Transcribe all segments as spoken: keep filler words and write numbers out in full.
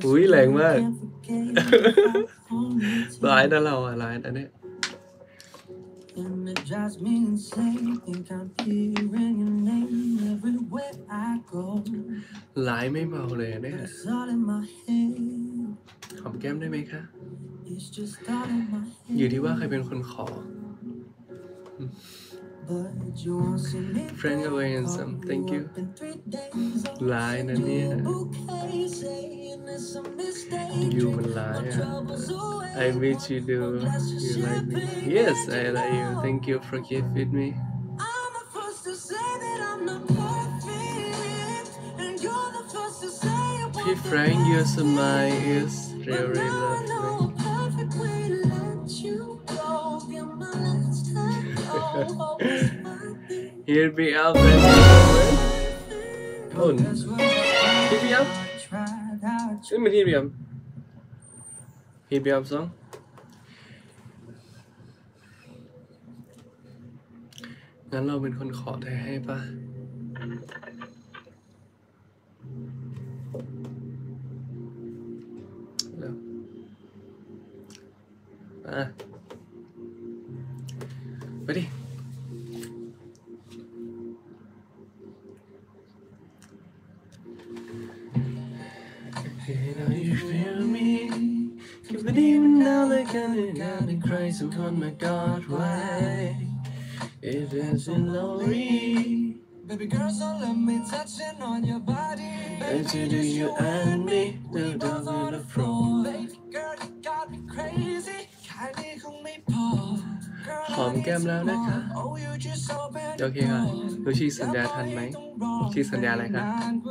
อุ้ยแรงมากร้ายนะเราอะร้ายนะเนี่ยร้ายไม่เมาเลยเนี่ยหอมแก้มได้ไหมคะอยู่ที่ว่าใครเป็นคนขอ Frank away and some thank you ร้ายนะเนี่ยอยู่มันร้ายอะ I wish you do you like me yes I like you thank you for giving meพี่ Frank your smile is really lovely Here be up and oh here be up นี่มัน here be up here be up song งั้นเราเป็นคนขอได้ให้ป่ะแล้วอ่ะไปดิEven now they can't get it crazy on my God why it isn't lonely Baby girl so let me touch it on your body And to do you and me do the on the floor Baby girl you got me crazy แค่นี้คงไม่พอหอมแก้มแล้วนะคะโอเคค่ะดูชีสัญญาทันไหมชีสัญญาอะไรคะ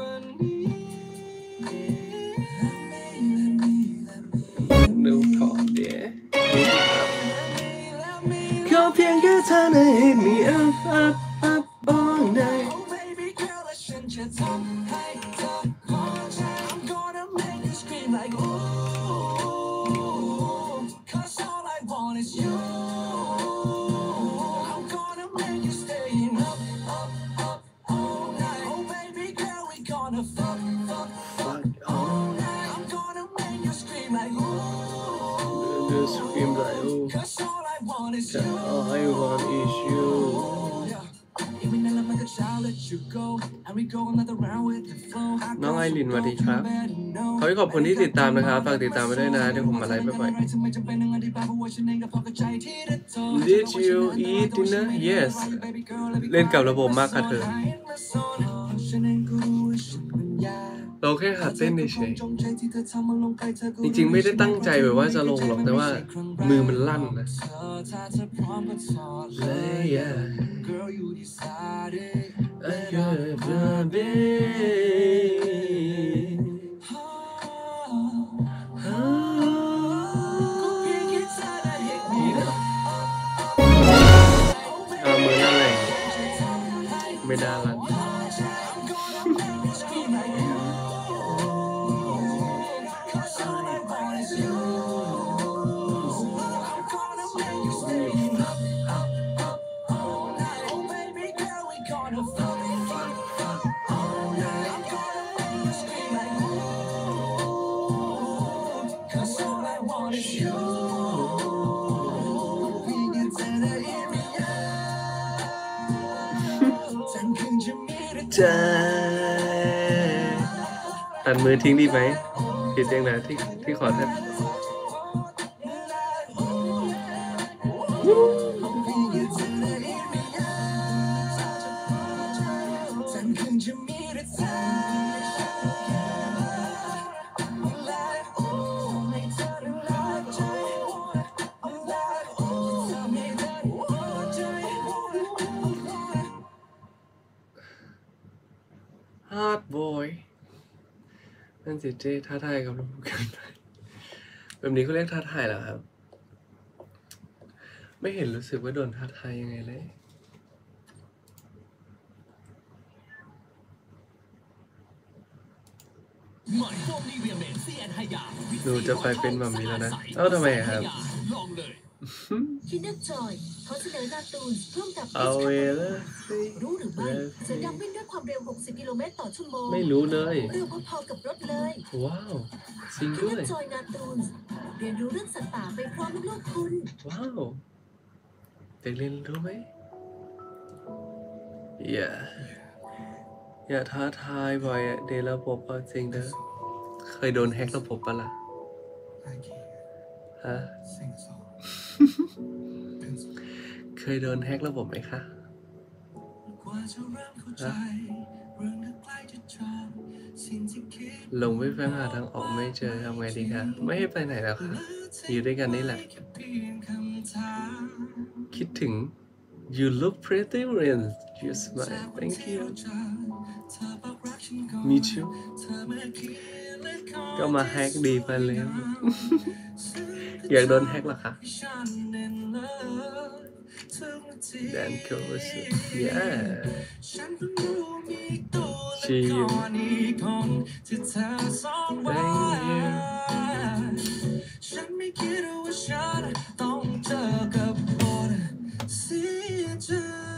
ดูขอเดี๋ยวขอเพียงแค่เธอได้ hit me up up up all night I'm gonna make you scream like ooh cause all I want is you I'm gonna make you stay up up up all night oh baby girl we gonna fuck fuck fuck all night I'm gonna make you scream like ooh you scream like ooh cause all I want is you all I want is youน้องไอรินสวัสดีครับขอขอบคุณที่ติดตามนะครับฝากติดตามไปด้วยนะเดี๋ยวผมมาไลฟ์บ่อยๆ Did you eat dinner? Yes เล่นกับระบบมากค่ะเธอเราแค่หัดเต้นเฉยๆจริงๆไม่ได้ตั้งใจแบบว่าจะลงหรอกแต่ว่ามือมันลั่นนะเอามือลั่นเลยไม่ได้ลั่นตัดมือทิ้งดีไหมผิดเองนะที่ที่ขอท่านฮาร์ดบอยนั่นสิเจท้าทายกับลูกกันไปแบบนี้เขาเรียกท้าทายเหรอครับไม่เห็นรู้สึกว่าโดนท้าทายยังไงเลยหนูจะไปเป็นมัมมี่แล้วนะเอ้าทำไมครับคินเดอร์จอยเขาเสนอการ์ตูนร่วมกับเอาเวลารู้หรือไม่เสือดำวิ่งด้วยความเร็วหกสิบกิโลเมตรต่อชั่วโมงไม่รู้เลยเร็วพอๆกับรถเลยว้าวจริงคินด้เดวอย ร์จอยการ์ตูนเรียนรู้เรื่องสัตว์ป่าไปพร้อมลูกๆคุณว้าวเด็กเรียนรู้ไหมอย่าอย่าท้าทายบ่อยอะเดนระบบเอาจริงเด้อเคยโดนแฮ็กระบบปะล่ะฮะเคยโดนแฮ็กระบบไหมคะฮะลงไม่เพื่อหาทางออกไม่เจอทำไงดีคะไม่ให้ไปไหนแล้วค่ะอยู่ด้วยกันนี่แหละคิดถึง you look pretty when you smile thank you me too ก็มาแฮกดีไปเลยอยากโดนแฮกเหรอคะแดนโคส yeah ชีม thank you ฉันไม่คิดว่าฉันต้องเจอกับบทเสียใจ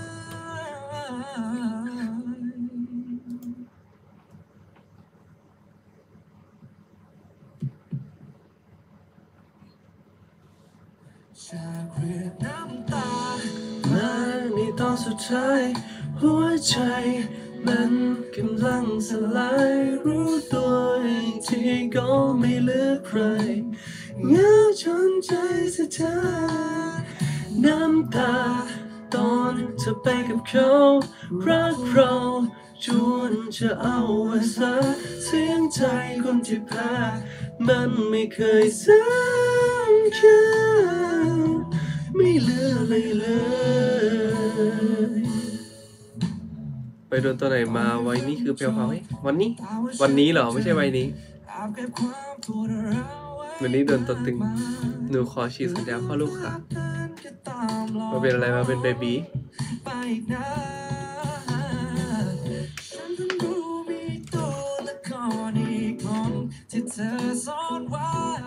จากเรียกน้ำตามาในตอนสุดท้ายหัวใจมันกำลังสลายรู้ตัวอีกทีก็ไม่เหลือใครเหงาจนใจสะท้านน้ำตาตอนเธอไปกับเขารักเราจนจะเอาไว้ซะเสียงใจคนที่แพ้มันไม่เคยสำคัญไม่เหลืออะไรเลยไปโดนตัวไหนมาไว้นี่คือเพียวเขาไหมวันนี้วันนี้เหรอไม่ใช่ไว้นี้วันนี้โดนตัวตึงหนูขอฉีดสัญญาพ่อลูกค่ะมาเป็นอะไรมาเป็นเบบีที่เธอซ่อนไว้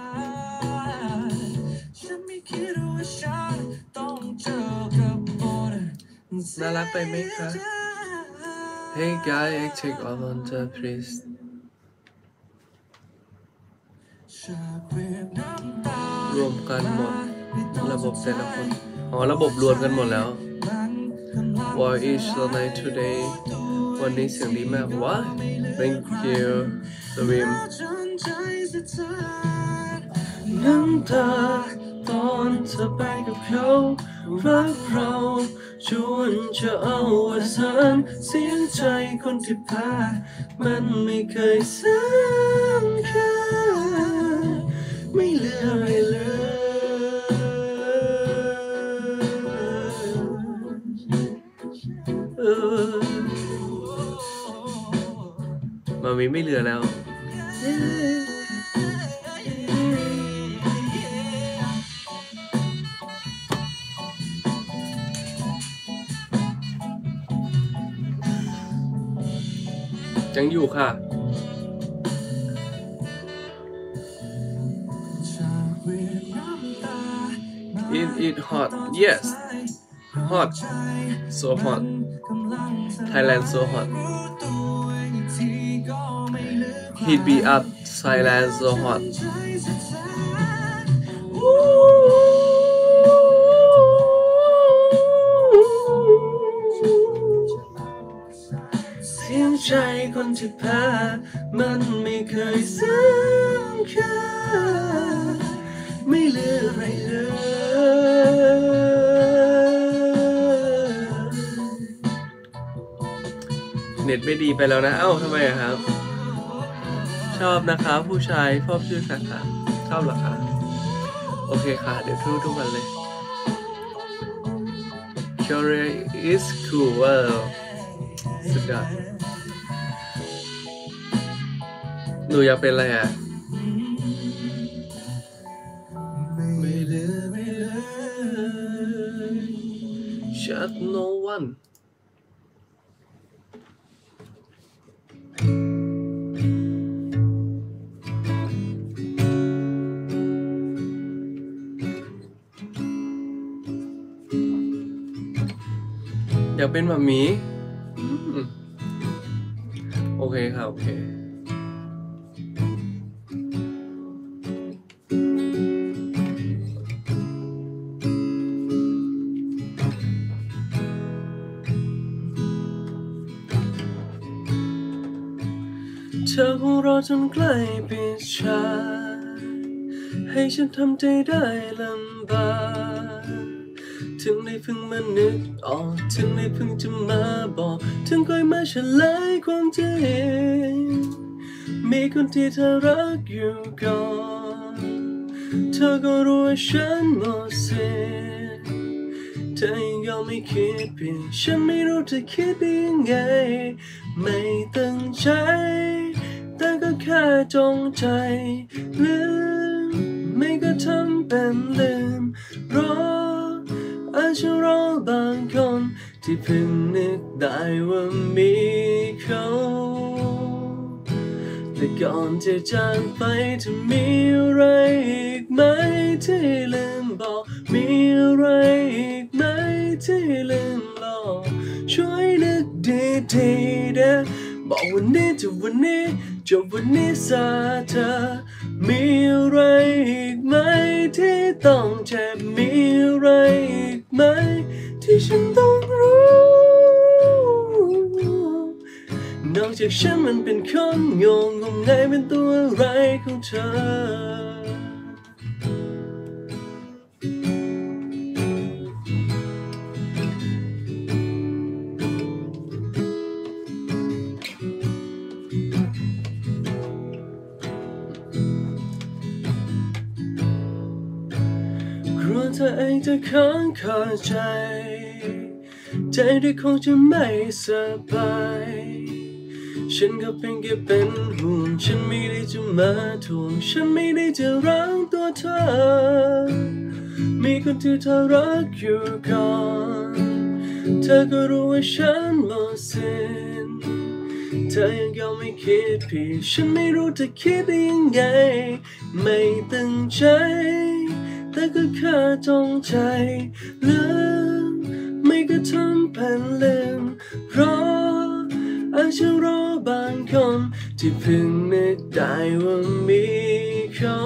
ฉันไม่คิดว่าฉันต้องเจอกับบทน่ารักไปไหมคะ Hey guy I take all on the please รวมกันหมดระบบแต่ละคนอ๋อระบบรวมกันหมดแล้ว What is the night today วันนี้เสียงดีมากว้า Thank you Swim น้ำตาตอนเธอไปกับเขารักเราชวนจะเอาไว้สันเสียงใจคนที่แพ้มันไม่เคยสำคัญไม่เหลืออะไรเลยมามีไม่เหลือแล้วยังอยู่ค่ะ It it hot yes hot so hot Thailand so hot Heat be up Thailand so hotเสียงใจคนที่แพ้มันไม่เคยสำคัญไม่เหลืออะไรเลยเน็ตไม่ดีไปแล้วนะเอ้าทำไมอะครับชอบนะคะผู้ชายชอบชื่อค่ะค่ะชอบเหรอคะโอเคค่ะเดี๋ยวทุกทุกวันเลย Korea is cool ว้าวสุดยอดหนูอยากเป็นอะไรอ่ะไม่เหลือไม่เหลือ Shut no one อยากเป็นหมามีโอเคครับโอเคเธอคงรอจนใกล้ปิดฉากให้ฉันทำใจได้ลำบากถึงได้เพิ่งมานึกออกถึงได้เพิ่งจะมาบอกถึงค่อยมาเฉลยความจริงมีคนที่เธอรักอยู่ก่อนเธอก็รู้ว่าฉันหมดสิทธิ์เธอยังยอมไม่คิดเปลี่ยนฉันไม่รู้จะคิดได้ยังไงไม่ตั้งใจแต่ก็แค่จงใจลืมไม่ก็ทำเป็นลืมรออาจจะรอบางคนที่เพิ่งนึกได้ว่ามีเขาแต่ก่อนจะจากไปเธอมีอะไรอีกไหมที่ลืมบอกมีอะไรอีกไหมที่ลืมบอกช่วยนึกดีๆนะบอกวันนี้จะวันนี้จบวันนี้ซะเธอมีอะไรอีกไหมที่ต้องเจ็บมีอะไรอีกไหมที่ฉันต้องรู้นอกจากฉันมันเป็นคนงงงงไงเป็นตัวอะไรของเธอกลัวเธอเองจะค้างคาใจใจที่คงจะไม่สบายฉันก็เพียงแค่เป็นห่วงฉันไม่ได้จะมาทวงฉันไม่ได้จะรั้งตัวเธอมีคนที่เธอรักอยู่ก่อนเธอก็รู้ว่าฉันหมดสิ้นเธอยังยอมไม่คิดผิดฉันไม่รู้จะคิดได้ยังไงไม่ตั้งใจแต่ก็แค่จงใจลืมไม่ก็ทำเป็นลืมเพราะอาจจะรอบางคนที่เพิ่งนึกได้ว่ามีเขา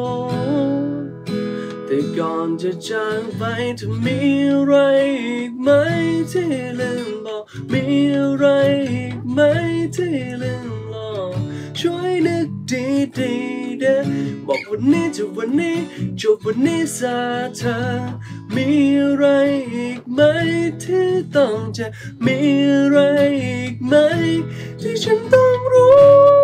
แต่ก่อนจะจากไปเธอมีอะไรอีกไหมที่ลืมบอกมีอะไรอีกไหมที่ลืมบอกช่วยนึกดีๆเด้อบอกวันนี้จะวันนี้จบวันนี้ซะเธอมีอะไรอีกไหมที่ต้องเจ็บมีอะไรอีกไหมที่ฉันต้องรู้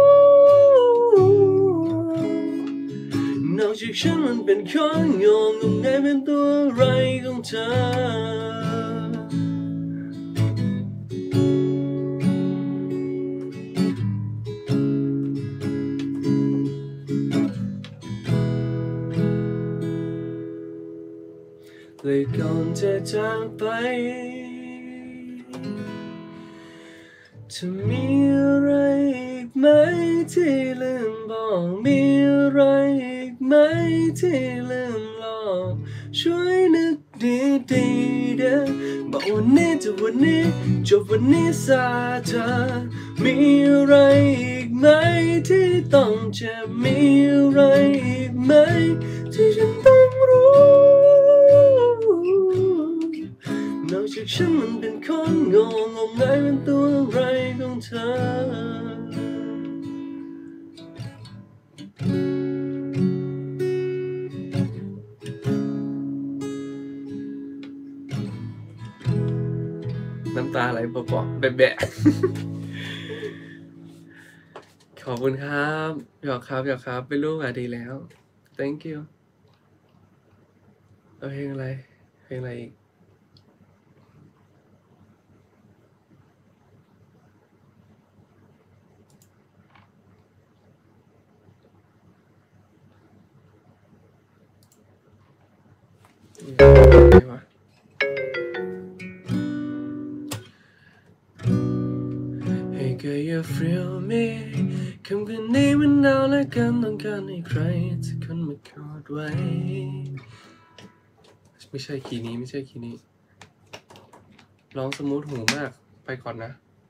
นอกจากฉันมันเป็นคนงงงงไงเป็นตัวอะไรของเธอเลยก่อนจะจากไปจะมีอะไรอีกไหมที่ลืมบอกมีอะไรอีกไหมที่ลืมหลอกช่วยนึกดีๆเด้อบอกวันนี้จะวันนี้จบวันนี้ซะเธอมีอะไรอีกไหมที่ต้องเจ็บมีอะไรอีกไหมที่ฉันต้องรู้นอกจากฉันมันเป็นคนงงงงไงเป็นตัวอะไรของเธอน้ำตาไหลเปาะๆแบะๆขอบคุณครับหยอกครับหยอกครับเป็นลูกอ่ะดีแล้ว thank you เอาเพลงอะไรเพลงอะไรอีกอะไรวะ Hey girl you feel me คำคืนนี้มันหนาวและกันต้องการให้ใครสักคนมากอดไว้ไม่ใช่คีย์นี้ไม่ใช่คีย์นี้ร้องสมูทหูมากไปก่อนนะ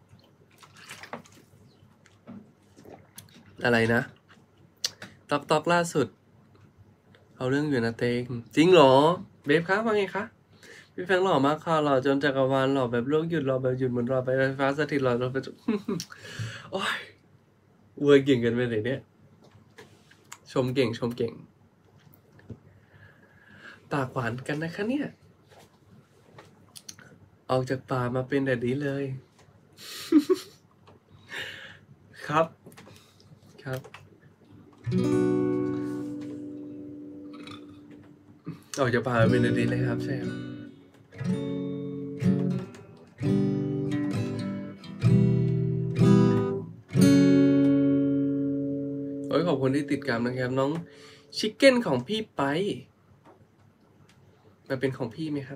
อะไรนะตอกตอกล่าสุดเอาเรื่องอยู่นะเตงจริงเหรอเบฟคะว่าไงคะพี่แฟงหล่อมากค่ะหล่อจนจักรวาลหล่อแบบโลกหยุดหล่อแบบหยุดเหมือนรอไปไฟฟ้าสถิตหล่อเราไปโอ้ยเวอร์เก่งกันไปเลยเนี่ยชมเก่งชมเก่งปากหวานกันนะคะเนี่ยออกจากป่ามาเป็นแบบนี้เลยครับครับออกจากป่ามาเป็นแบบนี้เลยครับใช่ครับโอ้ยขอบคุณที่ติดตามนะครับน้องชิคเก้นของพี่ไปมาเป็นของพี่ไหมครับ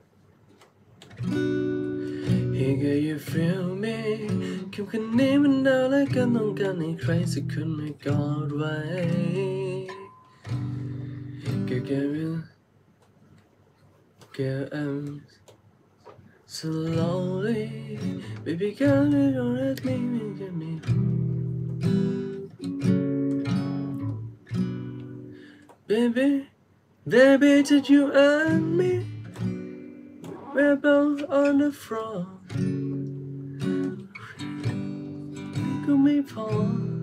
Hey girl you feel me คำคืนนี้มันหนาวและก็ต้องการให้ใครสักคนมากอดไว้ Girl girl girl I'm slowly baby girl you don't let me get me baby baby did you and me we're both on the floor ก็ไม่พอ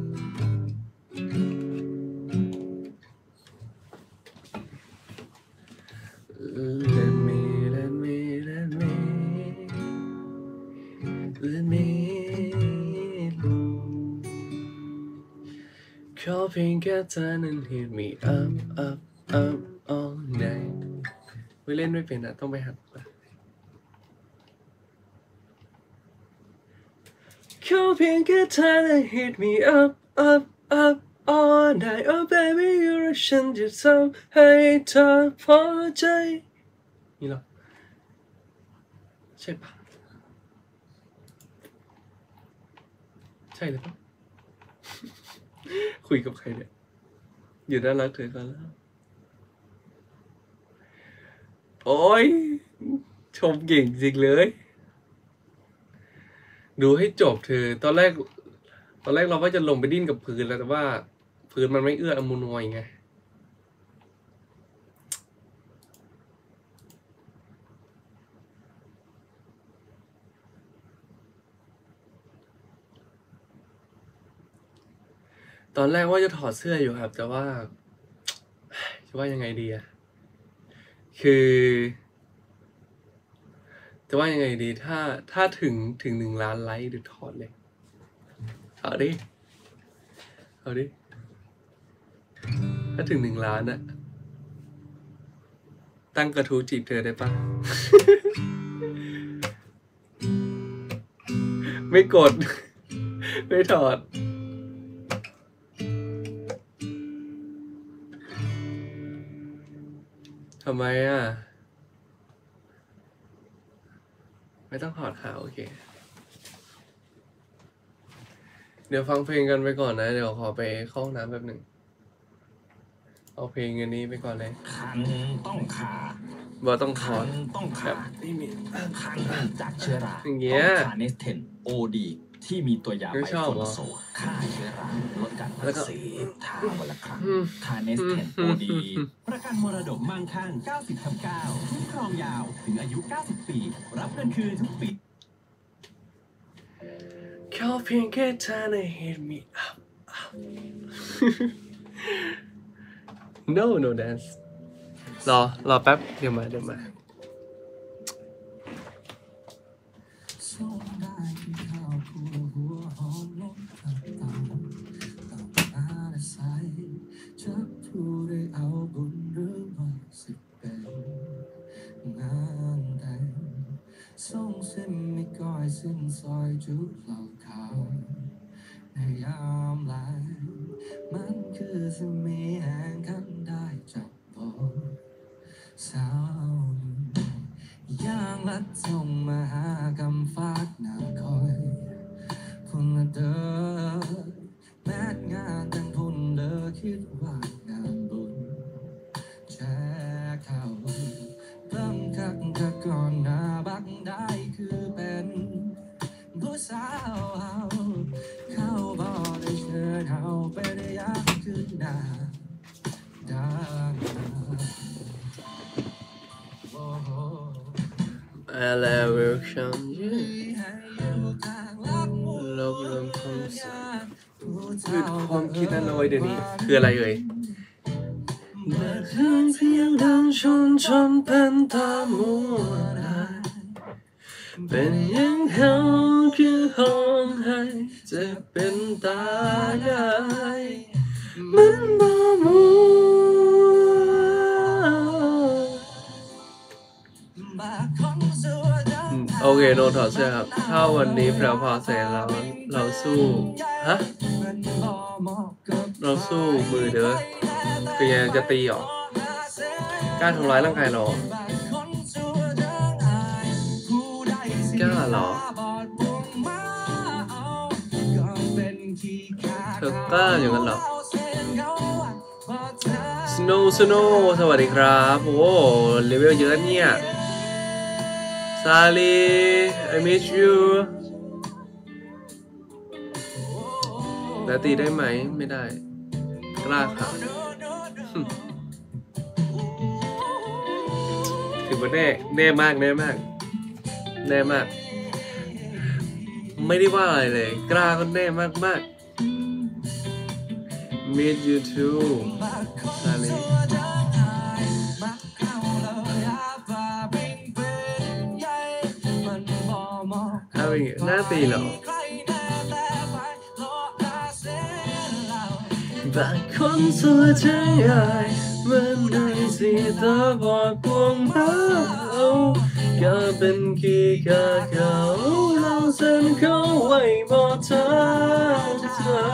Let me let me let me let me ขอเพียงแค่เธอนั้น hit me up up up all night ไม่เล่นไม่เป็นอ่ะต้องไปหัดขอเพียงแค่เธอนั้น hit me up up up all night oh baby you're ฉันจะทำให้เธอพอใจนี่เหรอใช่ปะใช่หรือเปล่า คุยกับใครเนี่ยอยู่ด้านรักเธอกันแล้วโอ้ยชมเก่งจริงเลยดูให้จบเธอตอนแรกตอนแรกเราก็จะลงไปดิ้นกับพื้นแล้วแต่ว่าพื้นมันไม่เอื้ออำนวยไงตอนแรกว่าจะถอดเสื้ออยู่ครับแต่ว่าจะว่ายังไงดีอะคือจะว่ายังไงดีถ้าถ้าถึงถึงหนึ่งล้านไลค์เดี๋ยวถอดเลยเอาดิเอาดิถ้าถึงหนึ่งล้านอะตั้งกระทู้จีบเธอได้ปะ ไม่กด ไม่ถอดทำไมอ่ะไม่ต้องถอดค่ะโอเคเดี๋ยวฟังเพลงกันไปก่อนนะเดี๋ยวขอไปเข้าห้องน้ำแป๊บหนึ่งเอาเพลงอันนี้ไปก่อนเลยคันต้องขาบอต้องถอดต้องขาไม่มีคันจากเชื้อราอย่างเงี้ยคาเนสเทนโอดีที่มีตัวยาไบโฟนโซฆ่าเชื้อราลดการอักเสบทาวันละครั้งคาเนสเทนโอดีประกันมรดกมั่งคั่ง เก้าสิบทับเก้า คุ้มครองยาวถึงอายุเก้าสิบปีรับเงินคืนทุกปีขอเพียงแค่เธอได้ hit me up up no no dance รอรอแป๊บเดี๋ยวมาเดี๋ยวมาจะพูดได้เอาบุญหรือว่าสิเป็นงานแต่งส่งเส้นไม่ก้อยสิ้นซอยจุดเหล่าขาวในยามแลงมันคือสมีแห่งกันได้จับบอกสาวย่างลัดส่งมาหากำฟากหน้าคอยพุ่นละเด้อแม้งานแต่งพุ่นเด้อคิดว่างานบุญแช่เข้าเพิ่มคักคักก่อนหน้าบักได้คือ I love welcome you ลบลงความสุขคือความคิดนั้นเอาไว้เดี๋ยวนี้คืออะไรเอ่ยเมื่อคืนเพียงดังชนชนเป็นตามัวเป็นยังเขาคือห้องให้จะเป็นตายายมันบ่มัวโอเคโนถอดเสื้อครับถ้าวันนี้เราพอเสร็จแล้วเราสู้ฮะเราสู้มือเด้อคือยังจะตีหรอกล้าทำร้ายร่างกายหรอกล้าหรอเธอกล้าอย่างนั้นหรอ Snow Snow สวัสดีครับโอ้เลเวลเยอะเนี่ยซาลี I miss you แล้วตีได้ไหมไม่ได้กล้าครับถือว่าแน่แน่มากแน่มากแน่มากไม่ได้ว่าอะไรเลยกล้าก็แน่มากมาก miss you too ซาลีหน้าตีเหรอบางคนสวยใจใหญ่เหมือนในสีตาบอดพวงมาก็เป็นขี้กาเขาเราเส้นเขาไว้บอกเธอใจ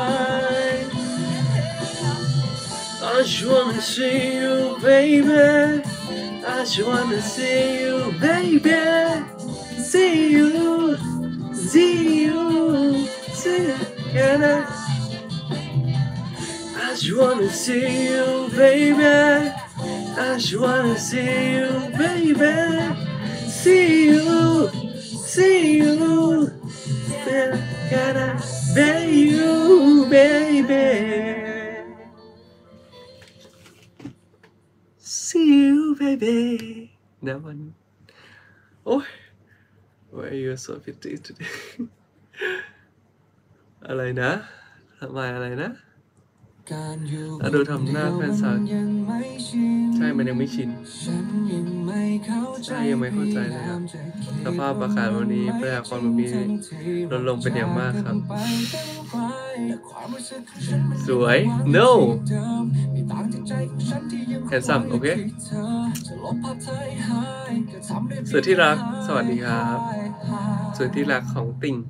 I just wanna see you baby I just wanna see you baby see you see you see you can I I just wanna see you baby I just wanna see you baby see you see you can I see you baby see you baby นะวันโอ้ยWhy are you so pretty today อะไรนะทำไมอะไรนะเราดูทำหน้าแฟนสาวใช่มันยังไม่ชินใช่ยังไม่เข้าใจเลยครับสภาพอากาศวันนี้ประชากรแบบนี้ลดลงเป็นอย่างมากครับสวย no handsome โอเคสวยที่รักสวัสดีครับสวยที่รักของติ่ง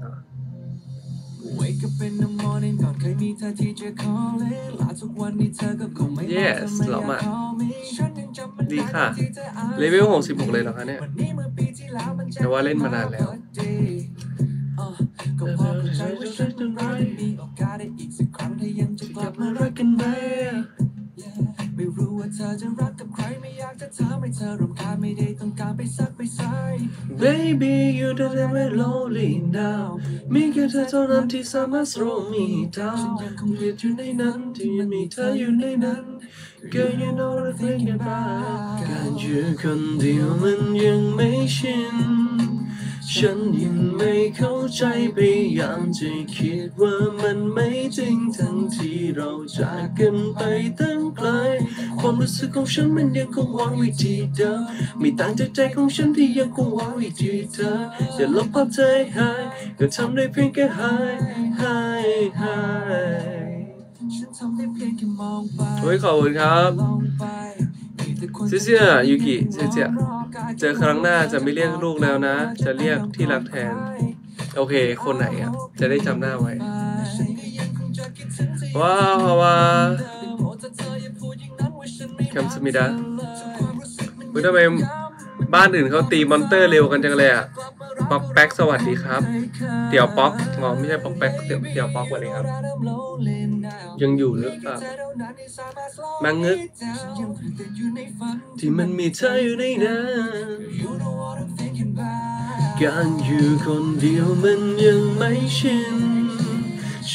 yes หล่อมากดีค่ะเลเวลหกสิบหกเลยเหรอคะเนี่ยแต่ว่าเล่นมานานแล้วไม่รู้ว่าเธอจะรักกับใครไม่อยากจะถามให้เธอรำคาญไม่ได้ต้องการไปซักไปใส่ Baby you don't have me lonely now มีแค่เธอเท่านั้นที่สามารถ slow me down ฉันยังคงยืนอยู่ในนั้นที่ยังมีเธออยู่ในนั้น Girl you know what I'm thinking about การอยู่คนเดียวมันยังไม่ชินฉันยังไม่เข้าใจพยายามจะคิดว่ามันไม่จริงทั้งที่เราจากกันไปตั้งไกลความรู้สึกของฉันมันยังคงวางไว้ที่เดิมไม่ต่างจากใจของฉันที่ยังคงวางไว้ที่เธออย่าลบภาพเธอหายก็ทำได้เพียงแค่หายหายหายโอ้ยขอบคุณครับเสียเสียยูกิเสียเสียเจอครั้งหน้าจะไม่เรียกลูกแล้วนะจะเรียกที่รักแทนโอเคคนไหนอ่ะจะได้จำหน้าไว้ว้าวว้าคำสมิดาคุณทำไมบ้านอื่นเขาตีมอนเตอร์เร็วกันจังเลยอ่ะป๊อกแป๊กสวัสดีครับเตี๋ยวป๊อกอ๋อไม่ใช่ป๊อกแป๊กเตี๋ยวเตี๋ยวป๊อกสวัสดีครับยังอยู่หรือเปล่ามังงึกที่มันมีเธออยู่ในนั้นการอยู่คนเดียวมันยังไม่ชินฉ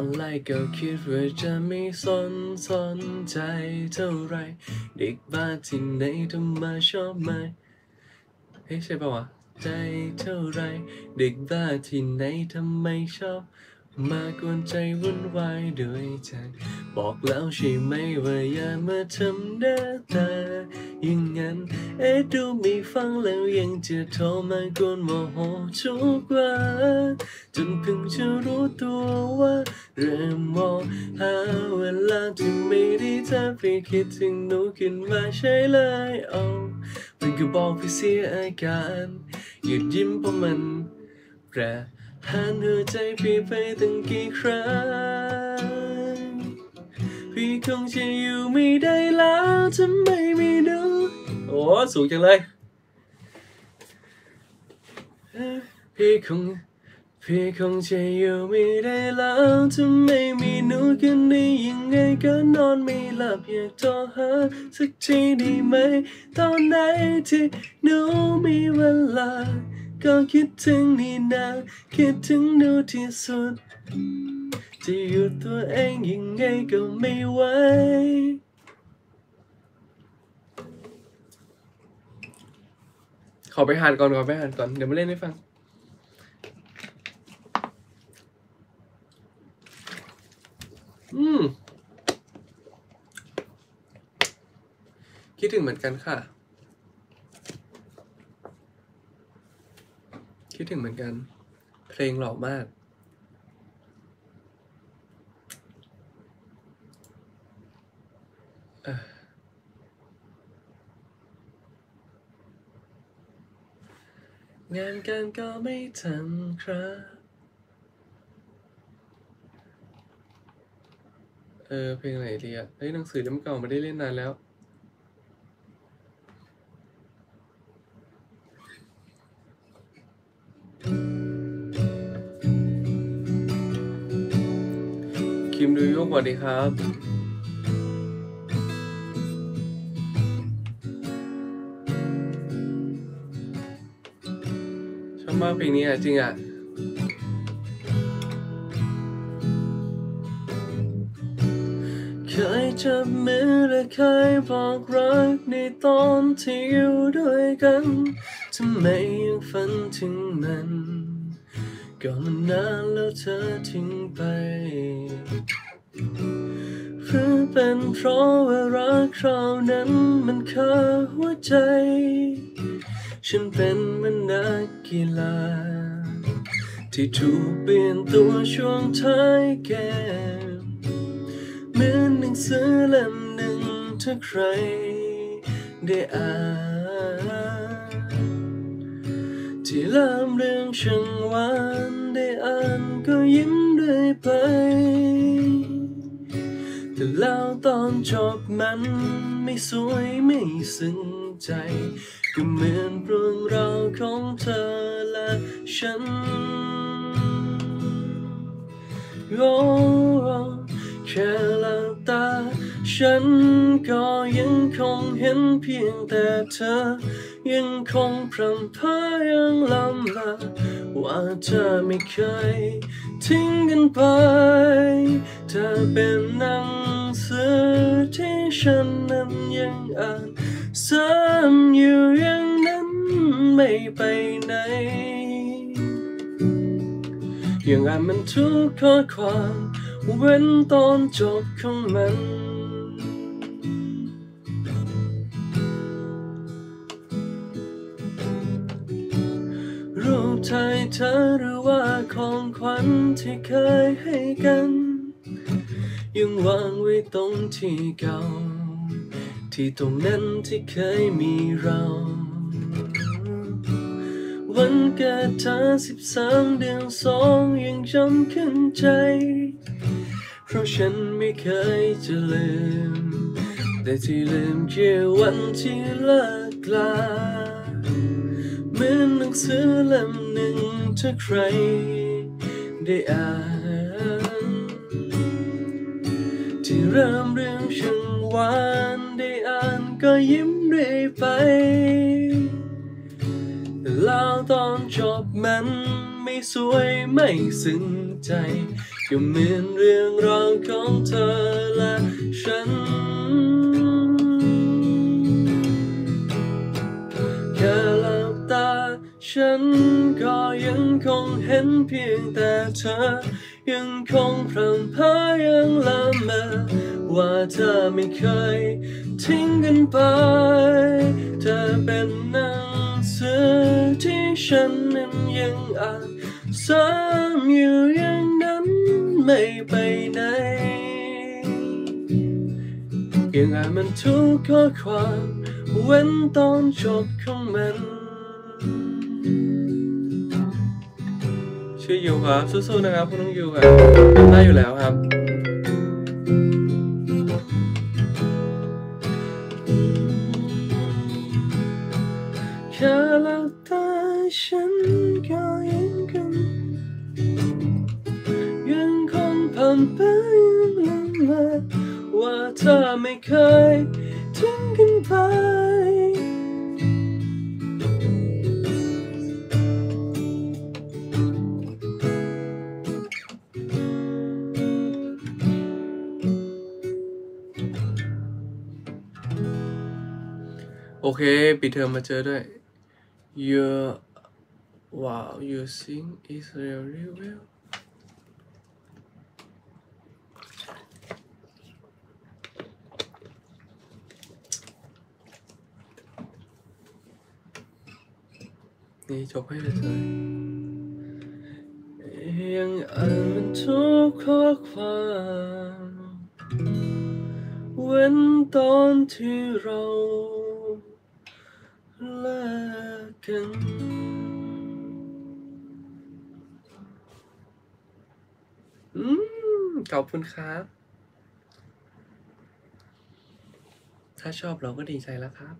อนแรกก็คิดว่าจะไม่สนสนใจเท่าไรเด็กบ้าที่ไหนทำมาชอบไหมเฮ้ยใช่ปะวะใจเท่าไรเด็กบ้าที่ไหนทำไมชอบมากวนใจวุ่นวายด้วยใจบอกแล้วใช่ไหมว่าอย่ามาทำหน้าตาอย่างนั้นเอ๊ะดูไม่ฟังแล้วยังจะโทรมากวนโมโหทุกวันจนเพิ่งจะรู้ตัวว่าเริ่มมองหาเวลาที่ไม่ได้จะไปคิดถึงหนูขึ้นมาใช่เลยเอามันก็บอกพี่เสียอาการหยุดยิ้มเพราะมันแปรหันหัวใจพี่ไปตั้งกี่ครั้งพี่คงจะอยู่ไม่ได้แล้วถ้าไม่มีหนูโอ้สูงจังเลยพี่คงพี่คงจะอยู่ไม่ได้แล้วถ้าไม่มีหนูกันได้ยังไงก็นอนไม่หลับอยากโทรหาสักทีได้ไหมตอนไหนที่หนูมีเวลาก็คิดถึงนี่นาคิดถึงหนูที่สุดจะหยุดตัวเองยังไงก็ไม่ไหวขอไปหานก่อนขอไปหานก่อนเดี๋ยวมาเล่นให้ฟังอืมคิดถึงเหมือนกันค่ะคิดถึงเหมือนกันเพลงหล่อมากงานการก็ไม่ทำครับเออเพลงไหนดีอ่ะเฮ้ยหนังสือเล่มเก่าไม่ได้เล่นนานแล้วคิมดูยุกสวัสดีครับชอบมากเพลงนี้อ่ะจริงอ่ะเคยจับมือและเคยบอกรักในตอนที่อยู่ด้วยกันทำไมยังฝันถึงมันก็มันนานแล้วเธอทิ้งไปหรือเป็นเพราะว่ารักคราวนั้นมันคาหัวใจฉันเป็นเหมือนนักกีฬาที่ถูกเปลี่ยนตัวช่วงท้ายเกมเหมือนหนังสือเล่มหนึ่งถ้าใครได้อ่านที่เล่าเรื่องช่างหวานได้อ่านก็ยิ้มเรื่อยไปแต่แล้วตอนจบมันไม่สวยไม่ซึ้งใจก็เหมือนเรื่องราวของเธอและฉันโอ้แค่หลับตาฉันก็ยังคงเห็นเพียงแต่เธอยังคงพรำพายังลำลาว่าเธอไม่เคยทิ้งกันไปเธอเป็นหนังสือที่ฉันนั้นยังอ่านซ้ำอยู่อย่างนั้นไม่ไปไหนยังอ่านมันทุกข้อความเว้นตอนจบของมันรูปถ่ายเธอหรือว่าของขวัญที่เคยให้กันยังวางไว้ตรงที่เก่าที่ตรงนั้นที่เคยมีเราวันเกิดเธอสิบสามเดือนสองยังจำขึ้นใจเพราะฉันไม่เคยจะลืมแต่ที่ลืมแค่วันที่เลิกลาเหมือนหนังสือเล่มหนึ่งถ้าใครได้อ่านที่เริ่มเรื่องช่างหวานได้อ่านก็ยิ้มเรื่อยไปแล้วตอนจบมันไม่สวยไม่ซึ้งใจก็เหมือนเรื่องราวของเธอและฉันแค่หลับตาฉันก็ยังคงเห็นเพียงแต่เธอยังคงพร่ำเพ้อยังละเมอว่าเธอไม่เคยทิ้งกันไปเธอเป็นหนังสือที่ฉันนั้นยังอ่านซ้ำอยู่อย่างนั้นไม่ไปไหนยังอ่านมันทุกข้อความเว้นตอนจบของมันชื่อยูครับสู้ๆนะครับคุณน้องยูครับได้อยู่แล้วครับแค่หลับตาฉันก็ยังคงยังคงผ่านไปยังละเมอว่าเธอไม่เคยทิ้งกันไปโอเคปิดเทอมมาเจอด้วย Your wow you sing is really well นี่จบให้เลยยังอ่านมันทุกข้อความเว้นตอนที่เราเลิกกันอืมขอบคุณครับถ้าชอบเราก็ดีใจแล้วครับ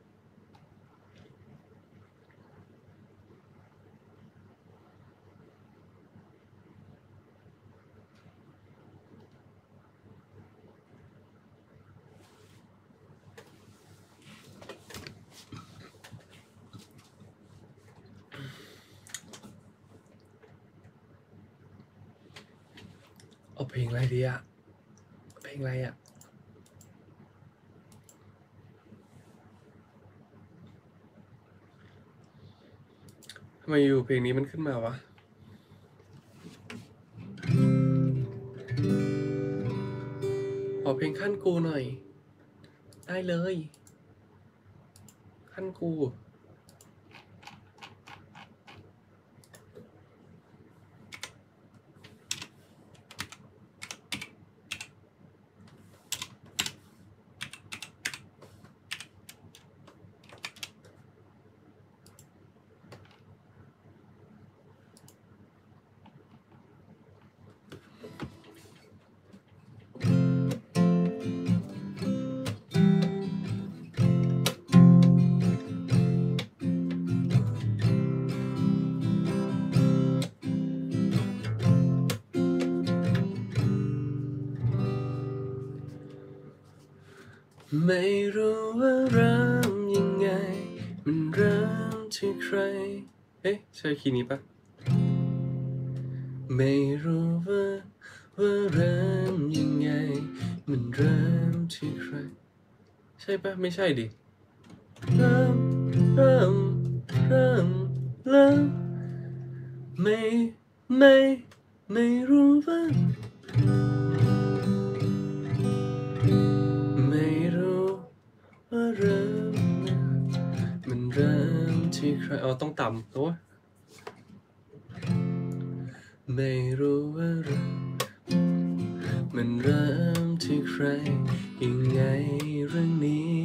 เอาเพลงอะไรดีอะเพลงอะไรอะทำไมอยู่เพลงนี้มันขึ้นมาวะขอเพลงขั้นกูหน่อยได้เลยขั้นกูไม่รู้ว่าเริ่มยังไงมันเริ่มที่ใครเอ๊ะใช่คีย์นี้ปะไม่รู้ว่าว่าเริ่มยังไงมันเริ่มที่ใครใช่ปะไม่ใช่ดิเริ่มเริ่มเริ่มเริ่มไม่ไม่ไม่รู้ว่าไม่รู้ว่าเริ่มมันเริ่มที่ใครอ๋อต้องต่ำตัวไม่รู้ว่าเริ่มมันเริ่มที่ใครยังไงเรื่องนี้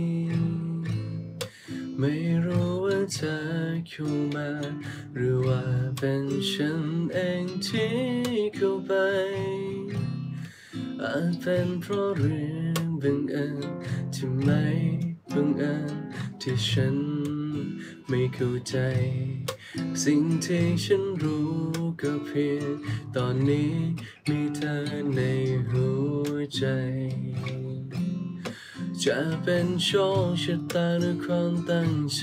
ไม่รู้ว่าเธอเข้ามาหรือว่าเป็นฉันเองที่เข้าไปอาจเป็นเพราะเรื่องบังเอิญที่ไม่บังเอิญที่ฉันไม่เข้าใจสิ่งที่ฉันรู้ก็เพียงตอนนี้มีเธอในหัวใจจะเป็นโชคชะตาหรือความตั้งใจ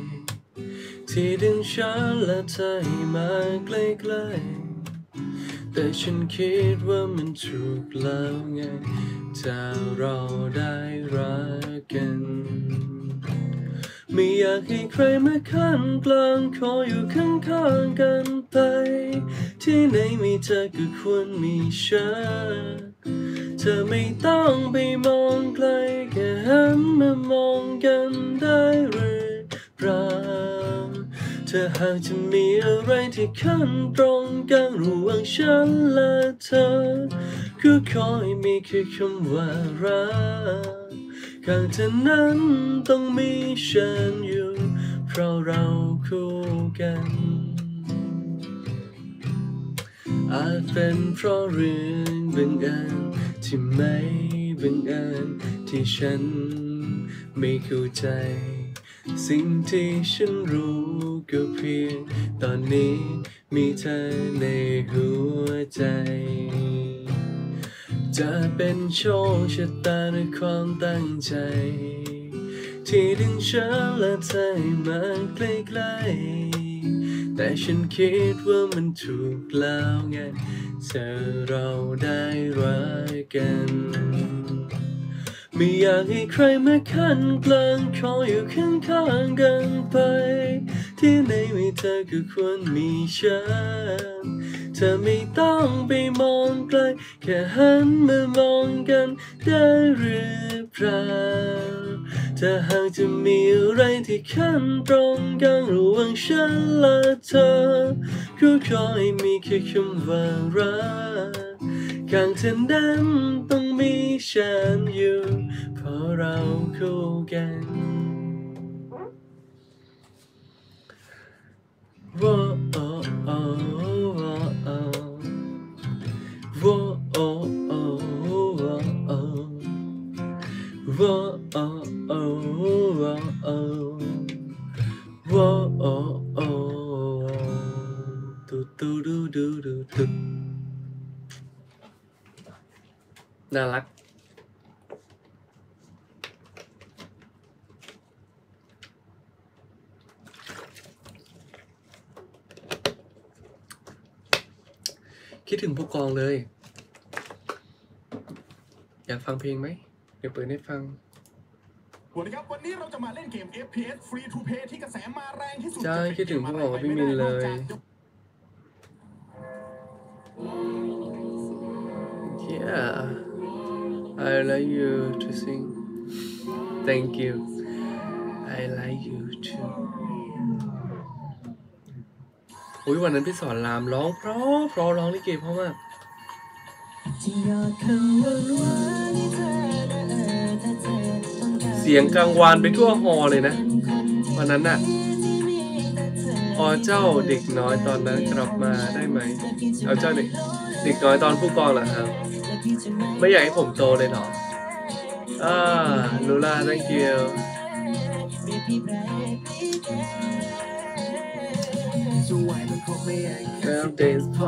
ที่ดึงฉันและเธอให้มาใกล้ๆแต่ฉันคิดว่ามันถูกแล้วไงถ้าเราได้รักกันไม่อยากให้ใครมาขั้นกลางขออยู่ข้างๆกันไปที่ไหนมีเธอก็ควรมีฉันเธอไม่ต้องไปมองไกลแค่หันมามองกันได้หรือเปล่าถ้าหากจะมีอะไรที่ขั้นตรงกันระหว่างฉันและเธอก็ขอให้มีแค่คำว่ารักข้างเธอนั้นต้องมีฉันอยู่เพราะเราคู่กันอาจเป็นเพราะเรื่องบังเอิญที่ไม่บังเอิญที่ฉันไม่เข้าใจสิ่งที่ฉันรู้ก็เพียงตอนนี้มีเธอในหัวใจจะเป็นโชคชะตาในความตั้งใจที่ดึงฉันและเธอมาใกล้ๆแต่ฉันคิดว่ามันถูกแล้วไงเธอเราได้รักกันไม่อยากให้ใครมาขั้นกลางขออยู่ข้างๆกันไปที่ไหนมีเธอก็ควรมีฉันเธอไม่ต้องไปมองไกลแค่หันมามองกันได้หรือเปล่าถ้าหากจะมีอะไรที่ขั้นตรงกันระหว่างฉันและเธอก็ขอให้มีแค่คำว่ารักข้างเธอนั้นต้องมีฉันอยู่เพราะเราคู่กันว้าโอ้โอ้ว้าโอ้ว้าโอ้โอ้ว้าโอ้ว้าโอ้โอ้ว้าโอ้ว้าโอ้โอ้ตุ๊ดตุ๊ดตุ๊ดตุ๊ดตุ๊ดน่ารักคิดถึงผู้กองเลยอยากฟังเพลงไหมเดี๋ยวเปิดให้ฟังสวัสดีครับวันนี้เราจะมาเล่นเกม เอฟ พี เอส Free to Play ที่กระแสมาแรงที่สุดใช่คิดถึงผู้กองกับพี่มินเลย Yeah I like you to sing Thank you I like you too อุ้ยวันนั้นพี่สอนรามร้องเพราะเพราะร้องลิเกเพราะมากเสียงกังวานไปทั่วฮอเลยนะวันนั้นน่ะอ๋อเจ้าเด็กน้อยตอนนั้นกลับมาได้ไหมเอาเจ้าเด็กเด็กน้อยตอนผู้กองเหรอครับไม่อยากให้ผมโตเลยเหรออ่าลูล่า thank you Well days พ่อ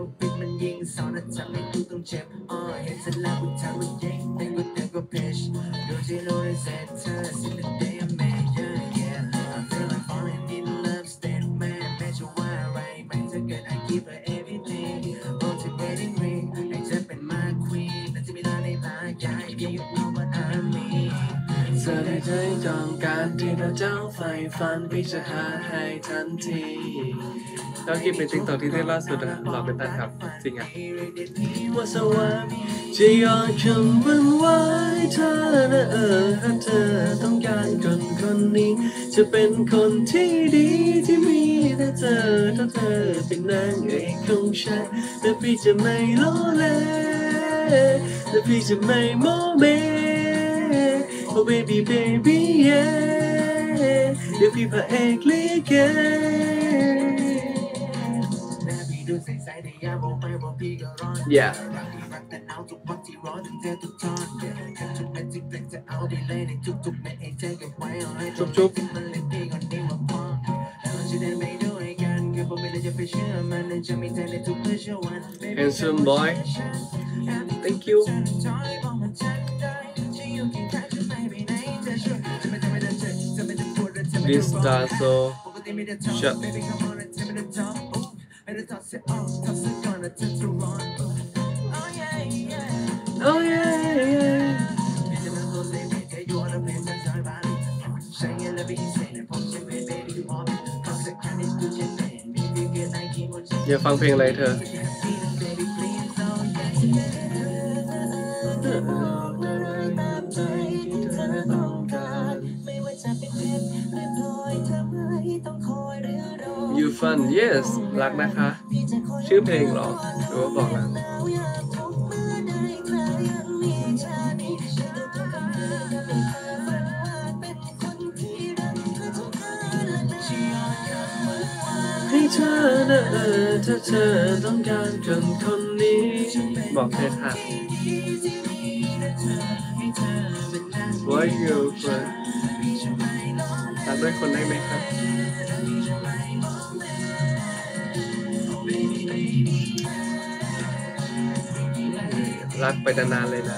เธอได้ใจจองการที่เราเจ้าใฝ่ฝันพี่จะหาให้ทันทีแล้วคลิปในติ๊กต็อกที่ได้ล่าสุดอะหล่อเป็นตันครับจริงอะว่าสวรรค์จะยอมคำวันไว้เธอนะเออถ้าเธอต้องการคนคนนี้จะเป็นคนที่ดีที่มีแต่เธอถ้าเธอเป็นนางเอกของฉันและพี่จะไม่ล้อเล่นและพี่จะไม่โมเมOh baby baby yeah เดี๋ยวพี่พระเอกลิเกYeah จุ๊บจุ๊บ Handsome boy Thank you This star so shut นะเธอจะร้อนตัว Oh yeah yeah Oh yeah yeah ที่จะมาตัวเซฟแค่ยูอันเป็นฉันสายบ้านใช้เงินและไปอินเทอร์เน็ตผมใช้เบบี้ที่พอเป็นฟังสักครั้งในสตูดิโอมีวิกเกอร์ไนกี้หมดอย่าฟังเพลงอะไรเธอYou fun yes รักนะคะชื่อเพลงหรอหรือว่าบอกนะให้เธอนะเออถ้าเธอต้องการคนคนนี้บอกเธอค่ะ Why you fun รักด้วยคนได้ไหมครับรักไปนานๆเลยนะ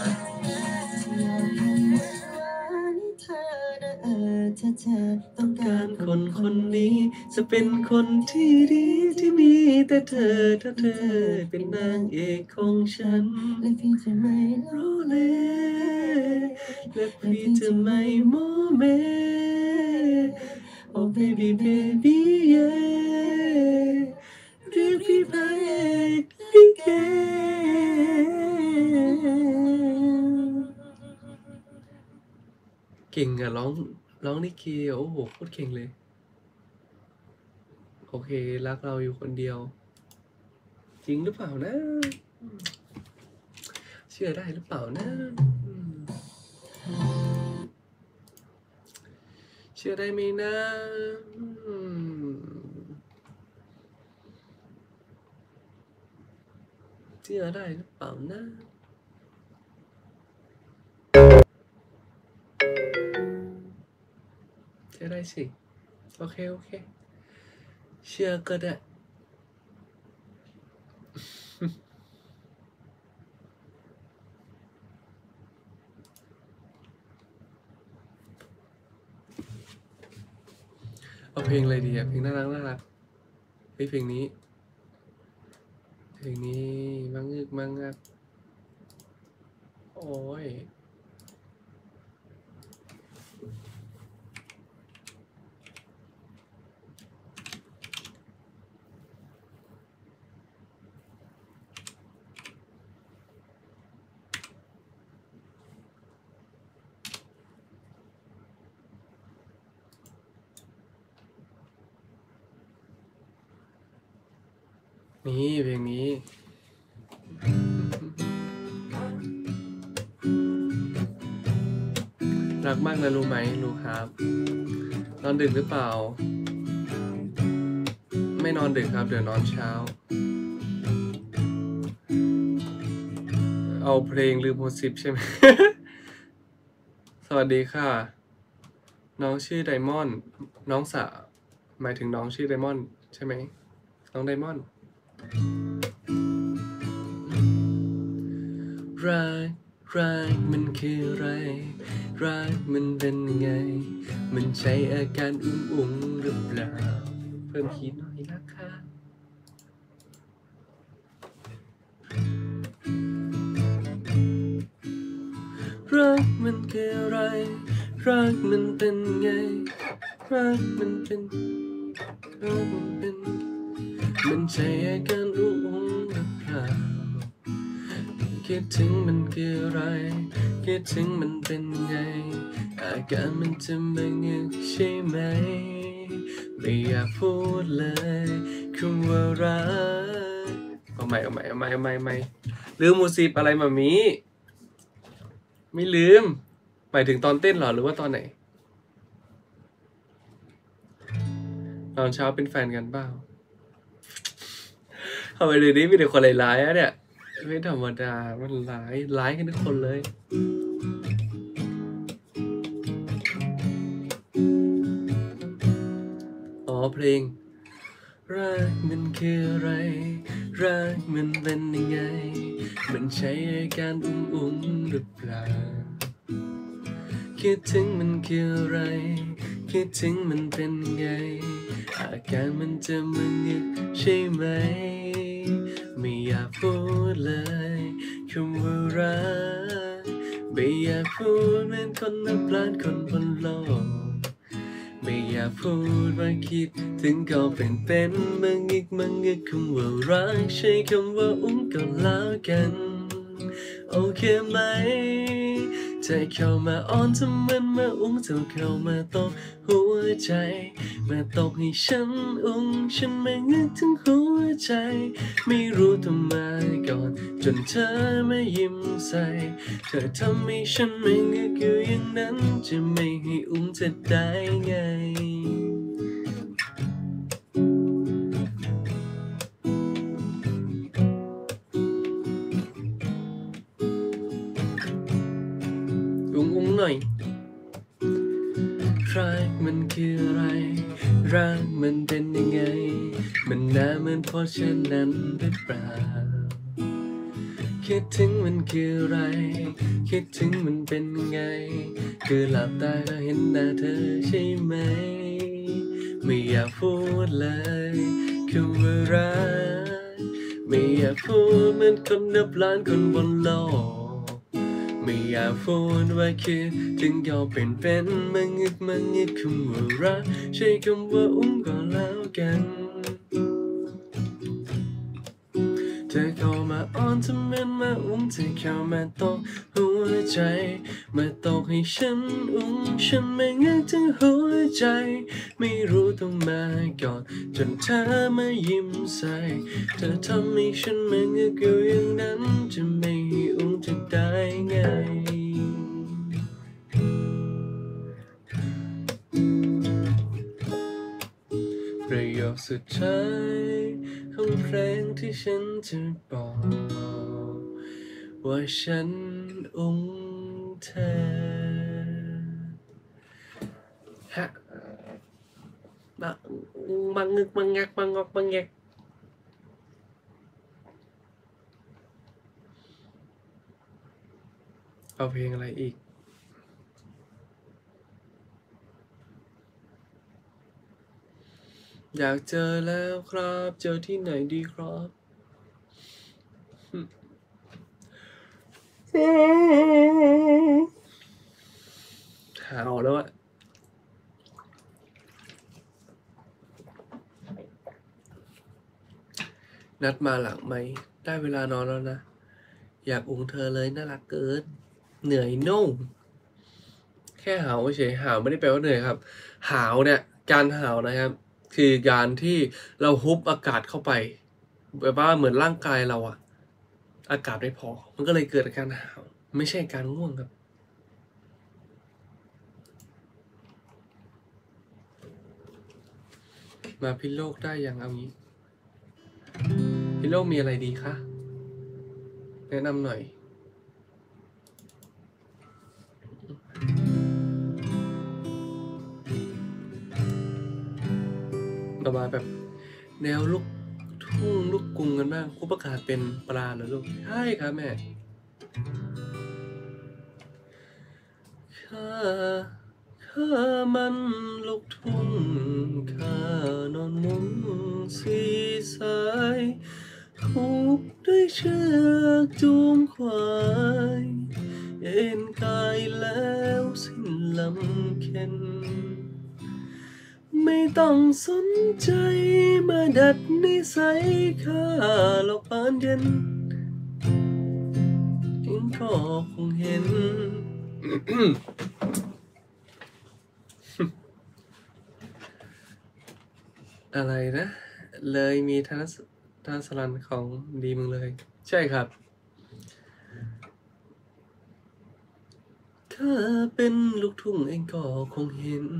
ถ้าเธอต้องการคนคนนี้จะเป็นคนที่ดีที่มีแต่เธอถ้าเธอเป็นนางเอกของฉันและพี่จะไม่รู้เลยและพี่จะไม่โมเม Oh baby baby yeah เรียกพี่พระเอกลิเกเก่งอะร้องร้องลิเกโอ้โหโคตรเก่งเลยโอเครักเราอยู่คนเดียวจริงหรือเปล่านะเชื่อได้หรือเปล่านะเชื่อได้ไหมนะเชื่อได้หรือเปล่านะเชื่อได้สิโอเคโอเคเชื่อก็ได้เอาเพลงอะไรดีอะเพลงน่ารักน่ารักเฮ้ยเพลงนี้เพลงนี้มังงึกมังงักโอ้ยนี่เพลงนี้รักมากนะรู้ไหมรู้ครับนอนดึกหรือเปล่าไม่นอนดึกครับเดี๋ยวนอนเช้าเอาเพลงลืมโพสิบใช่ไหม สวัสดีค่ะน้องชื่อไดมอนด์น้องสาวหมายถึงน้องชื่อไดมอนด์ใช่ไหมน้องไดมอนด์รักรักมันคืออะไรรักมันเป็นไงมันใช่อาการอุ้งอุ้งหรือเปล่าเพิ่มคีย์หน่อยนะคะรักมันคืออะไรรักมันเป็นไงรักมันเป็นรักมันเป็นมันใช่อาการอุ้งอุ้งหรือเปล่าคิดถึงมันคืออะไรคิดถึงมันเป็นไงอาการมันจะไม่เงึกใช่ไหมไม่อยากพูดเลยคำว่ารักเอาใหม่เอาใหม่เอาใหม่เอาใหม่เอาใหม่ลืมมูสิบอะไรมามีไม่ลืมหมายถึงตอนเต้นหรอหรือว่าตอนไหนตอนเช้าเป็นแฟนกันเปล่าทำไมเดี๋ยวนี้มีแต่คนร้ายๆอะเนี่ยไม่ธรรมดามันร้ายร้ายกันทุกคนเลยอ๋อเพลงรักมันคืออะไรรักมันเป็นยังไงมันใช่อาการอุ้งอุ้งหรือเปล่าคิดถึงมันคืออะไรคิดถึงมันเป็นไงอาการมันจะมึนงึกใช่ไหมไม่อยากพูดเลยคำว่ารักไม่อยากพูดเหมือนคนนับล้านคนบนโลกไม่อยากพูดว่าคิดถึงก็เป็นเป็นมึงอีกมึงอีกคำว่ารักใช้คำว่าอุ้มก็แล้วกันโอเคไหมเธอเข้ามาอ้อนทำเหมือนมาอุ้มเธอเข้ามาตบหัวใจมาตบให้ฉันอุ้มฉันไม่นึกถึงหัวใจไม่รู้ต้องมาก่อนจนเธอมายิ้มใส่เธอทำให้ฉันไม่นึกอยู่อย่างนั้นจะไม่ให้อุ้มเธอได้ไงหน่อยรักมันคืออะไรรักมันเป็นยังไงมันน่าเหมือนเพราะฉันนั้นหรือเปล่าคิดถึงมันคืออะไรคิดถึงมันเป็นยังไงคือหลับตาก็เห็นหน้าเธอใช่ไหมไม่อยากพูดเลยคำว่ารักไม่อยากพูดเหมือนคนนับล้านคนบนโลกไม่อยากพูดว่าคิดถึงก็เป็นเป็นมึงอึดมึงอึดคำว่ารักใช้คำว่าอุ้มก็แล้วกันเธอเข้ามาอ้อนทำเหมือนมาอุ้มเธอเข้ามาตบหัวใจมาตบให้ฉันอุ้มฉันไม่นึกถึงหัวใจไม่รู้ต้องมาก่อนจนเธอมายิ้มใส่เธอทำให้ฉันไม่นึกอยู่อย่างนั้นจะไม่ให้อุ้มเธอได้ไงประโยคสุดท้ายของเพลงที่ฉันจะบอกว่าฉันอุ้มเธอฮะบังบังงึกบังงักบังงอกบังแงกเอาเพลงอะไรอีกอยากเจอแล้วครับเจอที่ไหนดีครับหาวแล้วอะนัดมาหลังไหมได้เวลานอนแล้วนะอยากอุ้มเธอเลยน่ารักเกินเหนื่อยโน่แค่หาวเฉยหาวไม่ได้แปลว่าเหนื่อยครับหาวเนี่ยการหาวนะครับคือการที่เราฮุบอากาศเข้าไปแบบว่าเหมือนร่างกายเราอะอากาศไม่พอมันก็เลยเกิดอาการหาวไม่ใช่การง่วงครับมาพิโลกได้ยังเอางี้พิโลกมีอะไรดีคะแนะนำหน่อยต่อมาแบบแนวลูกทุ่งลูกกรุงกันบ้างผู้ประกาศเป็นปลาเหรอลูกใช่ครับแม่ข้าข้ามันลูกทุ่งข้านอนมุ้งสีสายผูกด้วยเชือกจูงควายเอ็นกายแล้วสิ้นลำเค็นไม่ต้องสนใจมาดัดนิสัยข้าหลอกปานเย็นเองก็คงเห็น อะไรนะเลยมีธนสธนสรันของดีมึงเลยใช่ครับข้าเป็นลูกทุ่งเองก็คงเห็น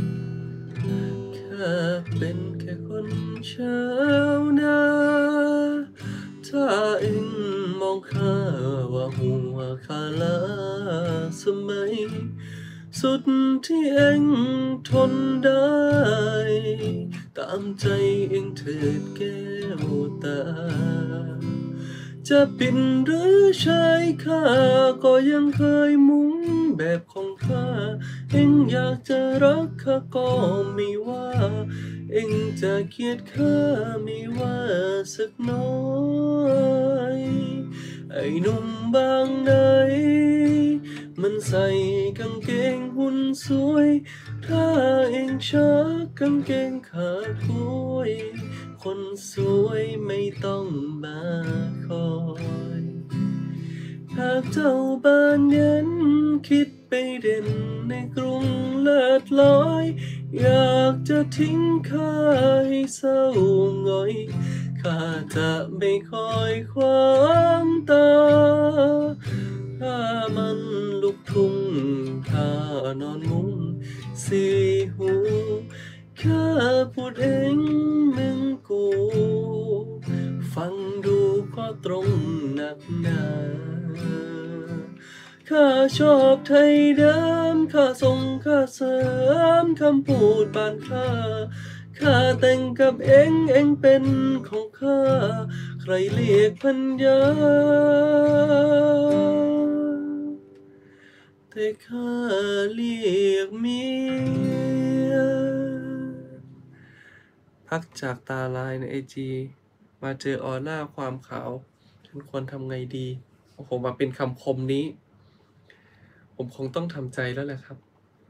ข้าเป็นแค่คนชาวนาถ้าเองมองข้าว่าหัวข้าล้าสมัยสุดที่เองทนได้ตามใจเองเถิดแก้วตาจะปิ่นหรือชายข้าก็ยังเคยมุ้งแบบของข้าเองอยากจะรักข้าก็ไม่ว่าเอ็งจะเกลียดข้าไม่ว่าสักน้อย ไอ้หนุ่มบางไหนมันใส่กางเกงหุ่นสวยถ้าเอ็งชักกางเกงขาดโอยคนสวยไม่ต้องมาคอยหากเจ้าบ้านเย็นคิดไปเด่นในกรุงเลิศลอยอยากจะทิ้งข้าให้เศร้าหงอยข้าจะไม่คอยขวางตาข้ามันลูกทุ่งข้านอนมุ้งสีหูข้าพูดเองมึงกูฟังดูก็ตรงหนักหนาข้าชอบไทยเดิมข้าทรงข้าเสริมคำพูดบานข้าข้าแต่งกับเอ็งเอ็งเป็นของข้าใครเรียกพันยาแต่ข้าเรียกเมียพักจากตาลายในไอจีมาเจอออร่าความขาวฉันควรทำไงดีโอ้โหมาเป็นคำคมนี้ผมคงต้องทำใจแล้วแหละครับ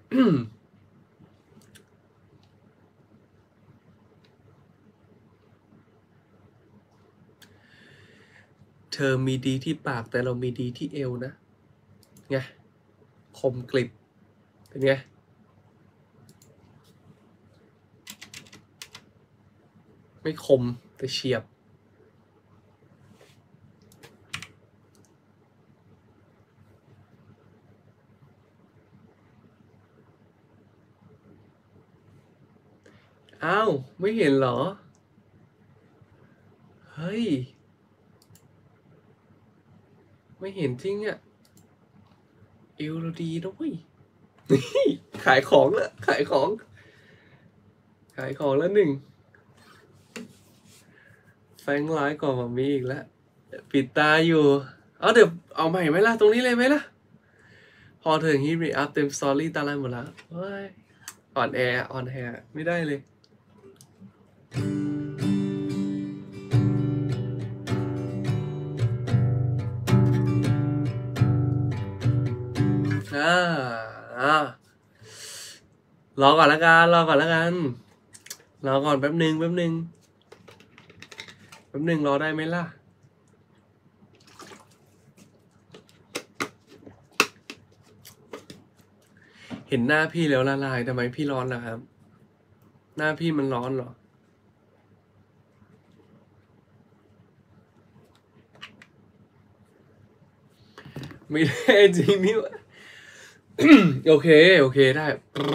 เธอมีดีที่ปากแต่เรามีดีที่เอวนะไงคมกริบเป็นไงไม่คมแต่เฉียบอ้าวไม่เห็นเหรอเฮ้ยไม่เห็นจริงอ่ะเอวเราดีนะเว้ย ขายของละขายของขายของแล้วหนึ่งแฟงร้ายกว่ามามีอีกแล้วปิดตาอยู่เอาเดี๋ยวเอาใหม่ไหมล่ะตรงนี้เลยไหมล่ะพอถึงฮิตรีอัพเต็มสตอรี่ตาลายหมดแล้วเฮ้ยอ่อนแออ่อนแอไม่ได้เลยอ่าอ่ารอก่อนละกันรอก่อนละกันรอก่อนแป๊บหนึ่งแป๊บหนึ่งแป๊บหนึ่งรอได้ไหมล่ะเห็นหน้าพี่แล้วละลายทำไมพี่ร้อนล่ะครับหน้าพี่มันร้อนเหรอไม่ได้จริงนี่ โอเคโอเคได้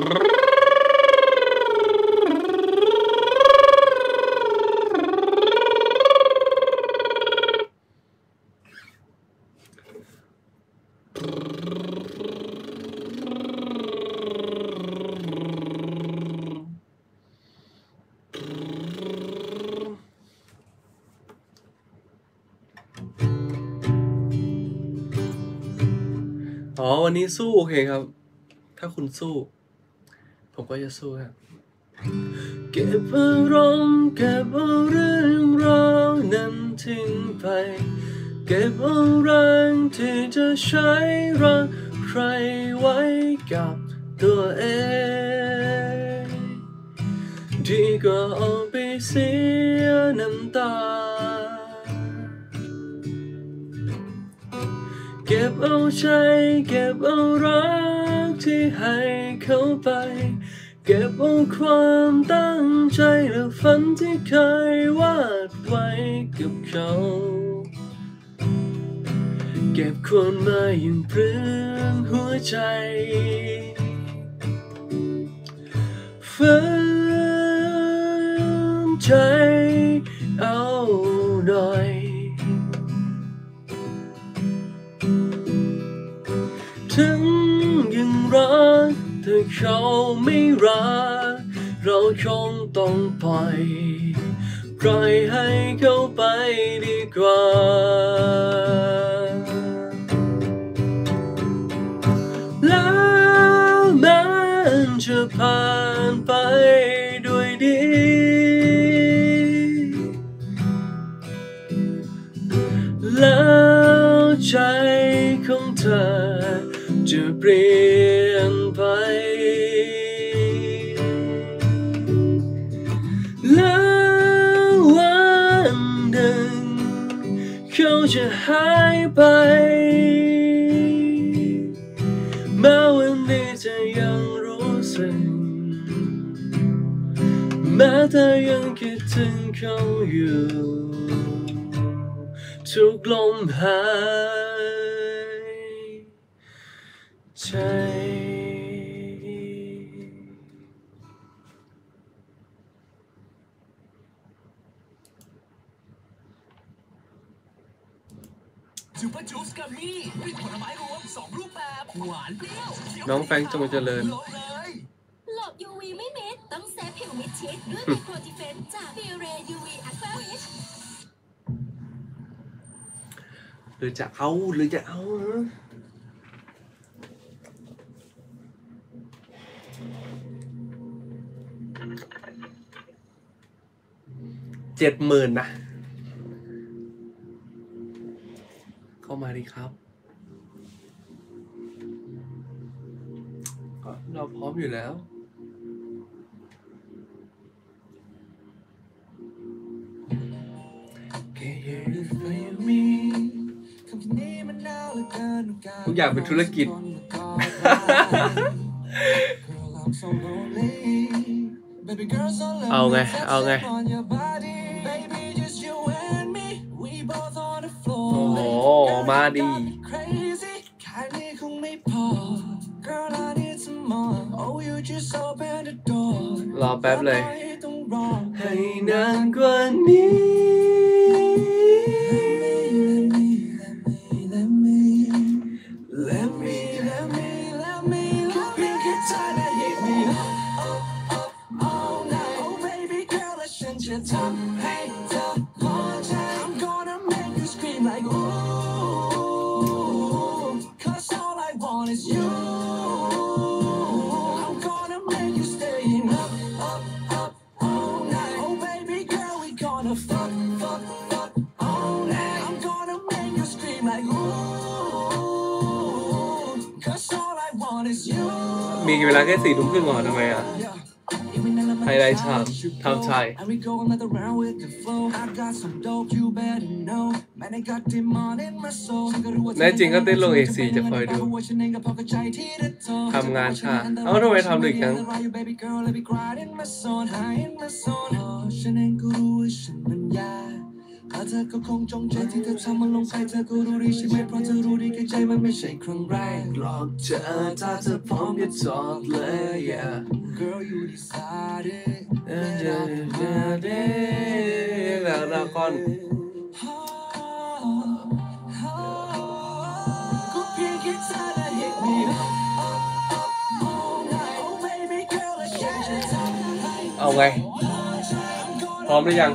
อ๋อวันนี้สู้โอเคครับถ้าคุณสู้ผมก็จะสู้ครับเก็บอารมณ์เก็บเอาเรื่องราวนั้นทิ้งไปเก็บเอาแรงที่จะใช้รักใครไว้กับตัวเองดีกว่าเอาไปเสียน้ำตาเก็บเอาใจเก็บเอารักที่ให้เขาไปเก็บเอาความตั้งใจและฝันที่เคยวาดไว้กับเขาเก็บคนมาอย่างเปลืองหัวใจฝืนใจเอาหน่อยถึงยังรักแต่เขาไม่รักเราคงต้องปล่อยปล่อยให้เขาไปดีกว่าแล้วมันจะผ่านไปด้วยดีแล้วใจของเธอจะเปลี่ยนไปแล้ววันหนึ่งเขาจะหายไปแม้วันนี้จะยังรู้สึกแม้เธอยังคิดถึงเขาอยู่ทุกลมหายใจซูเปอร์จูสกัมมี่มีผลไม้รวมสองรูปแบบหวานเปรี้ยวน้องแฟงจงเจริญหลบ ยู วี ไม่มิดต้องเซฟผิวมิดชิดด้วยไมโครดิเฟนซ์จาก Biore ยู วี Aqua Rich หรือจะเอาหรือจะเอาเจ็ดหมื่นนะเข้ามาดีครับเราพร้อมอยู่แล้ว ทุกอย่างเป็นธุรกิจ เอาไงเอาไงโอ้โหมาดีรอแป๊บเลยให้นานกว่านี้ Let me let me let me let me get tired of hit me up up up all night oh baby girl และฉันจะทำให้เธอพอใจ I'm gonna make you scream like ooh cause all I want is you I'm gonna make you staying up up up all night oh baby girl we gonna fuck fuck fuck all night I'm gonna make you scream like oohมีเวลาแค่สี่ทุ่มครึ่งเหรอทำไมอ่ะไฮไลท์ฉากทำชายแน่จริงก็เต้นลงเอกสี่จะคอยดูทำงานค่ะเอ้าทำไมทำดึกจังถ้าเธอก็คงจงใจที่เธอทำมันลงไปเธอก็รู้ดีใช่ไหมเพราะเธอรู้ดีแค่ใจมันไม่ใช่ครั้งแรกหรอกเธอถ้าเธอพร้อมจะจอดเลย yeah girl you decided แล้วละก่อนก็เพียงแค่เธอได้ hit me up all night oh baby girl และฉันจะทำให้เอาไงพร้อมหรือยัง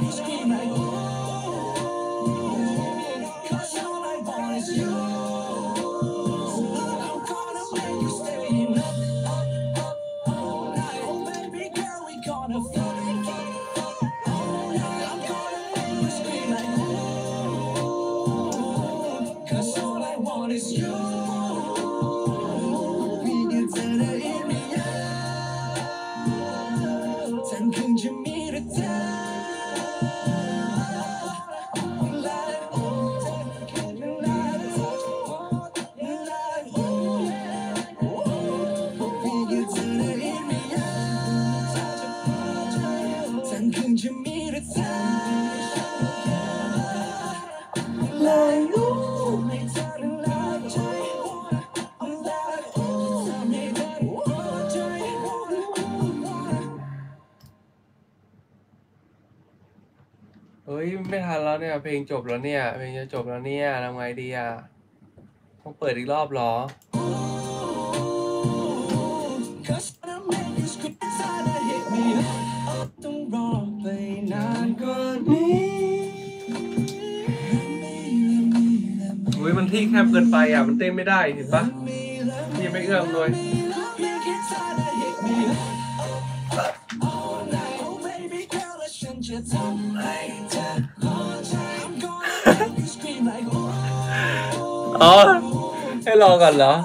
เฮ้ยไม่ทันแล้วเนี่ยเพลงจบแล้วเนี่ยเพลงจะจบแล้วเนี่ยทำไงดีอ่ะต้องเปิดอีกรอบหรออุ้ยมันที่แคบเกินไปอ่ะมันเต้นไม่ได้เห็นปะนี่ไม่เอื้อมเลยจะทำให้เธอพอใจ I'm gonna make you scream like อ๋อให้รอก่อนเหรอ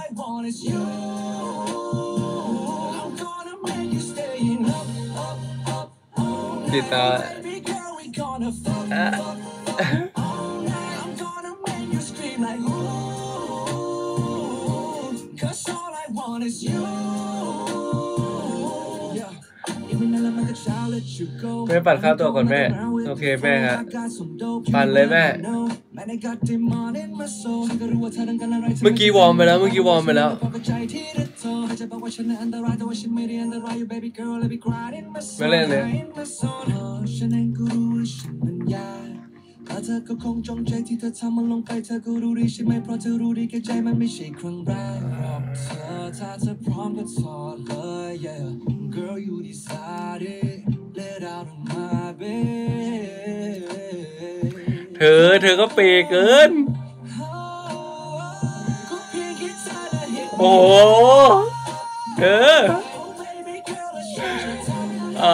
ติดต่อแม่ปั่นข้าวตัวก่อนแม่โอเคแม่ฮะปั่นเลยแม่เมื่อกี้วอร์มไปแล้วเมื่อกี้วอร์มไปแล้วไม่เล่นเลยถ้าเธอก็คงจงใจที่เธอทำมันลงไปเธอก็รู้ดีใช่ไหมเพราะเธอรู้ดีแก่ใจมันไม่ใช่ครั้งแรกหรอกเธอถ้าเธอพร้อมก็ถอดเลย yeah girl you decided let out of my bed เธอเธอก็เปย์เกินโอ้เธออ๋อ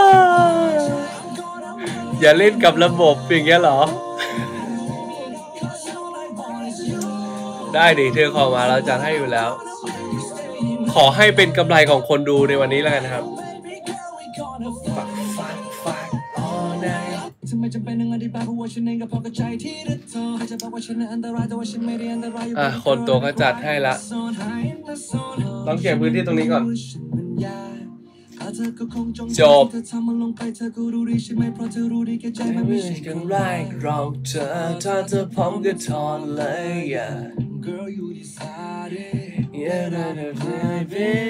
อย่าเล่นกับระบบอย่างเงี้ยเหรอได้ดิเธอขอมาเราจะให้อยู่แล้วขอให้เป็นกำไรของคนดูในวันนี้แล้วกันนะครับอ่ะคนตัวก็จัดให้ละต้องเก็บพื้นที่ตรงนี้ก่อนจบไม่ใช่กันไรเราเธอถ้าเธอพร้อมก็ถอนเลย Girl you decided yeah that is my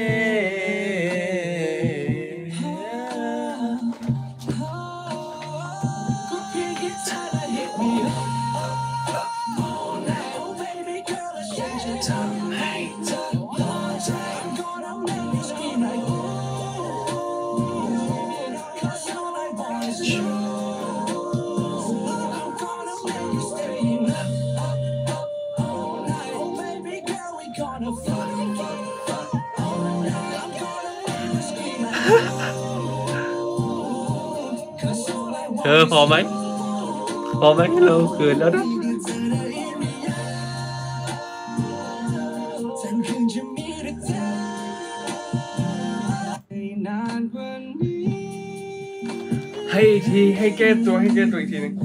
เธอพอไหมพอไหมเราเกินแล้วนะให้อีกทีให้แก้ตัวให้แก้ตัวอีกทีนึง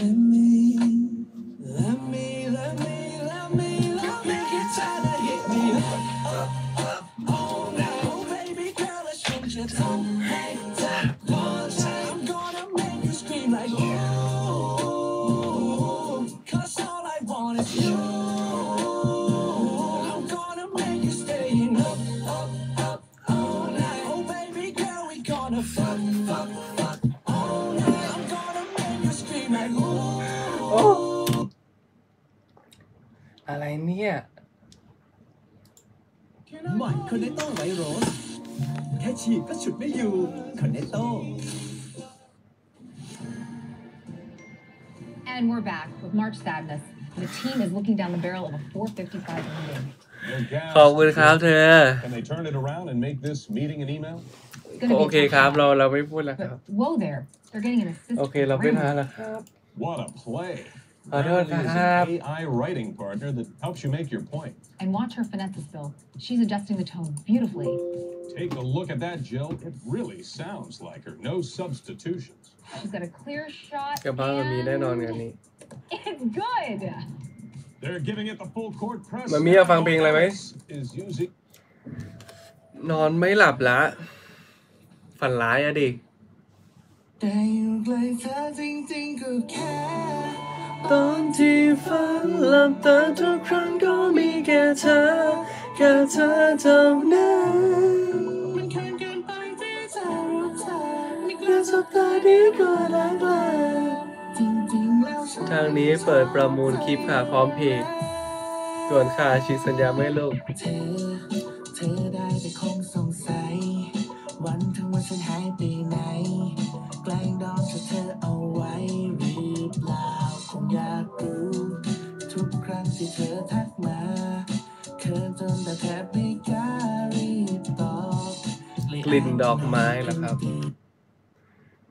อะไรเนี่ยใหม่คอนเนตโต้ไวโรสแค่ฉีดก็ฉุดไม่อยู่คอนเนตโต้ And we're back with March Sadness. The team is looking down the barrel of a four fifty-five meeting. ขอบคุณครับเธอ Can they turn it around and make this meeting an email? โอเคครับเราเราไม่พูดแล้วครับ Whoa there, they're getting an assistant. โอเคเราไม่ท้าแล้วครับ What a play! ขอโทษครับ A I writing partner that helps you make your point. And watch her finesse this bill. She's adjusting the tone beautifully. Take a look at that, Jill. It really sounds like her. No substitutions. She's got a clear shot. กับบ้านมันมีแน่นอนงานนี้ It's good. They're giving it the full court press. มันมีอยากฟังเพลงอะไรไหม Is using นอนไม่หลับละฝันร้ายอะดิแต่อยู่ไกลเธอจริงๆก็แค่ตอนที่ฝันหลับตาทุกครั้งก็มีแค่เธอแค่เธอเท่านั้นมันแค่เกินไปที่จะรู้เธอไม่กล้าสบตาดีกว่ารักเลยจริงๆแล้วทางนี้เปิดประมูลคลิปค่ะพร้อมเพลงส่วนค่าชีสัญญาไม่ลูกเธอเธอได้แต่คงสงสัยวันทั้งวันฉันหายไปไหนแกล้งดองเธอเอาไว้หรือเปล่าคงอยากรู้ทุกครั้งที่เธอทักมาเคินจนแต่แทบไม่กล้ารีบตอบกลิ่นดอกไม้เหรอครับ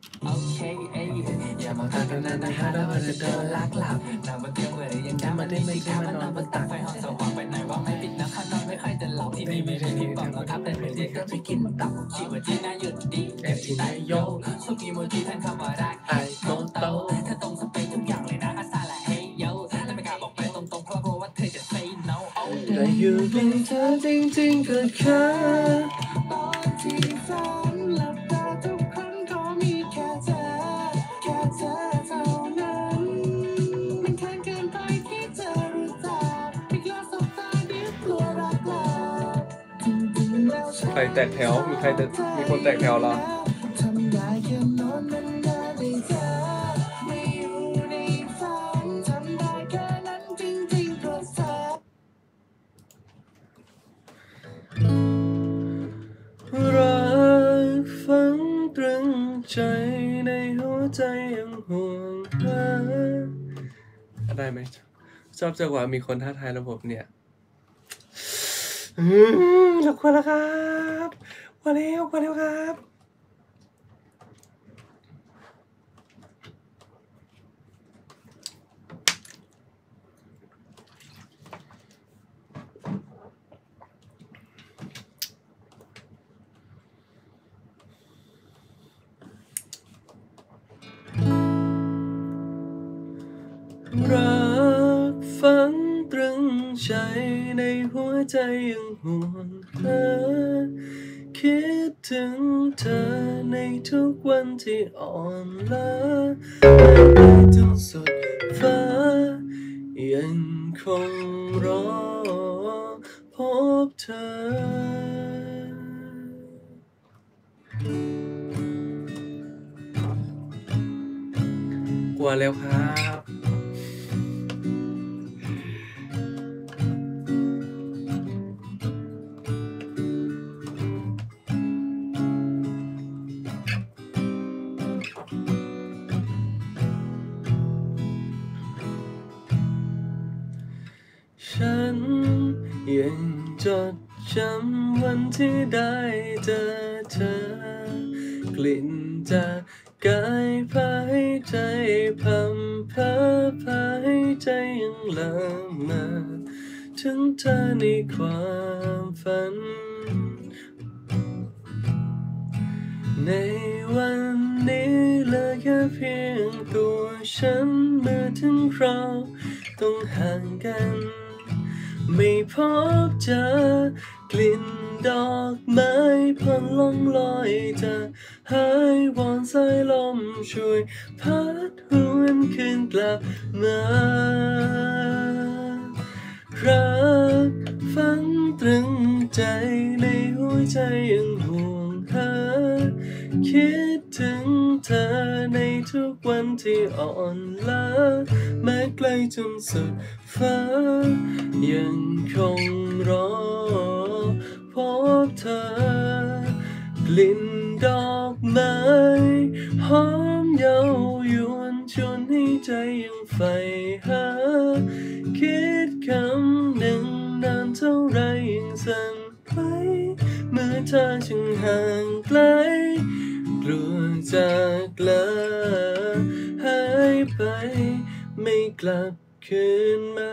โอเคเอ้ยอย่ามาตั้งกันนานนะฮะแล้วมันจะโดนลักหลับนอนบนเตียงเมื่อไรยังจำมันได้ไม่ใช่มันนอนบนตักไฟห้องสว่างไปไหนว่าไม่ปิดนะข้างนอนไม่ค่อยจะหลับที่นี่ไม่ใช่ที่ปอมนะครับแต่เป็นเด็กก็ไม่กินตับชีวิตที่น่าหยุดดีแต่ที่นายโยสุกี้โมจิท่านคำว่ารักไอโตโตถ้าตรงสเปคทุกอย่างเลยนะอาซาละเฮโยแต่ไม่กล้าบอกไปตรงๆเพราะกลัวว่าเธอจะ say no แต่อยู่เป็นเธอจริงๆก็แค่ตอนที่ฝันหลับตาทุกครั้งก็มีแค่เธอแค่เธอเท่านั้นมันแค่เกินไปที่เธอรู้จักไม่กล้าสบตาเดี๋ยวกลัวรักเราจริงๆแล้วใครแตกแถวมีใครจะมีคนแตกแถวเหรอทำได้แค่นอนนานๆได้เธอไม่อยู่ในฝันทำได้แค่นั้นจริงๆเพราะเธอรักฝังตรึงใจในหัวใจยังห่วงหาได้ไหมชอบจังหวะมีคนท้าทายระบบเนี่ยอืมรบกวนแล้วครับมาเร็วมาเร็วครับรักฝังตรึงใจในหัวใจยังห่วงหาคิดถึงเธอในทุกวันที่อ่อนล้าไปจนสุดฟ้ายังคงรอพบเธอกว่าแล้วครับฉันยังจดจำวันที่ได้เจอเธอกลิ่นจากกายพาให้ใจพัมเพอพาให้ใจยังละเมอถึงเธอในความฝันในวันนี้เหลือแค่เพียงตัวฉันเมื่อถึงคราวต้องห่างกันไม่พบเจอกลิ่นดอกไม้พันล่องลอยจากหายวอนสายลมช่วยพัดหวนคืนกลับมารักฝังตรึงใจในหัวใจยังห่วงหาคิดถึงเธอในทุกวันที่อ่อนล้าแม้ไกลจนสุดฟ้ายังคงรอพบเธอกลิ่นดอกไม้หอมเย้ายวนชวนให้ใจยังใฝ่หาคิดคำหนึ่งนานเท่าไรยังสั่นไหวเมื่อเธอจึงห่างไกลกลัวจากลาหายไปไม่กลับคืนมา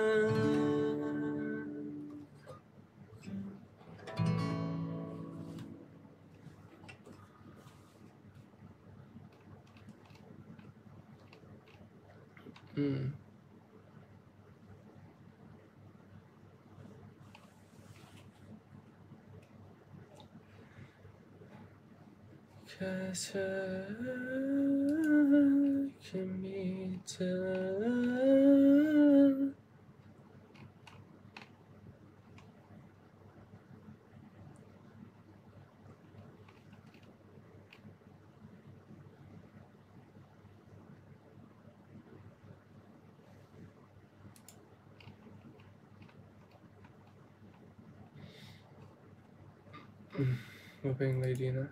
อืมแค่เธอแค่มีเธอมาเพลงอะไรดีนะ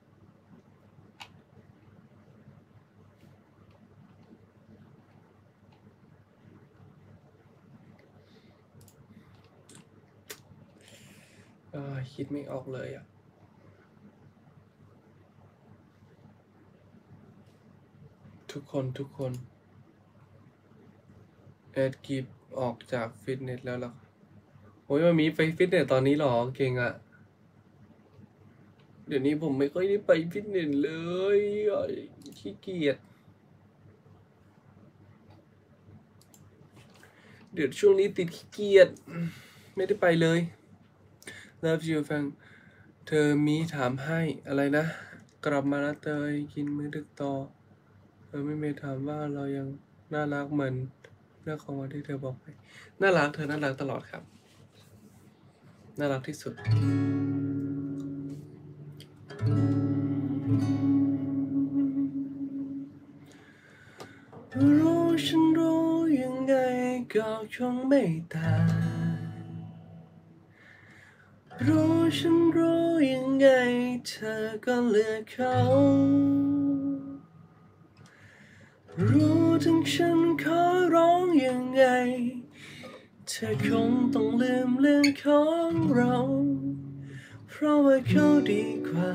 อ่าคิดไม่ออกเลยอ่ะทุกคนทุกคนแอดกิฟออกจากฟิตเนสแล้วหรอโอ้ยมันมีไปฟิตเนสตอนนี้หรอเก่งอะเดี๋ยวนี้ผมไม่ค่อยได้ไปฟิตเนสเลยขี้เกียจเดี๋ยวช่วงนี้ติดขี้เกียจไม่ได้ไปเลย Love you ฟังเธอมีถามให้อะไรนะกลับมาแล้วเตยกินมื้อดึกต่อเธอไม่เมย์ถามว่าเรายังน่ารักเหมือนเรื่องของวันที่เธอบอกไปน่ารักเธอน่ารักตลอดครับน่ารักที่สุดรู้ฉันรู้ยังไงก็คงไม่ตายรู้ฉันรู้ยังไงเธอก็เลือกเขารู้ถึงฉันขอร้องยังไงเธอคงต้องลืมเรื่องของเราเพราะว่าเขาดีกว่า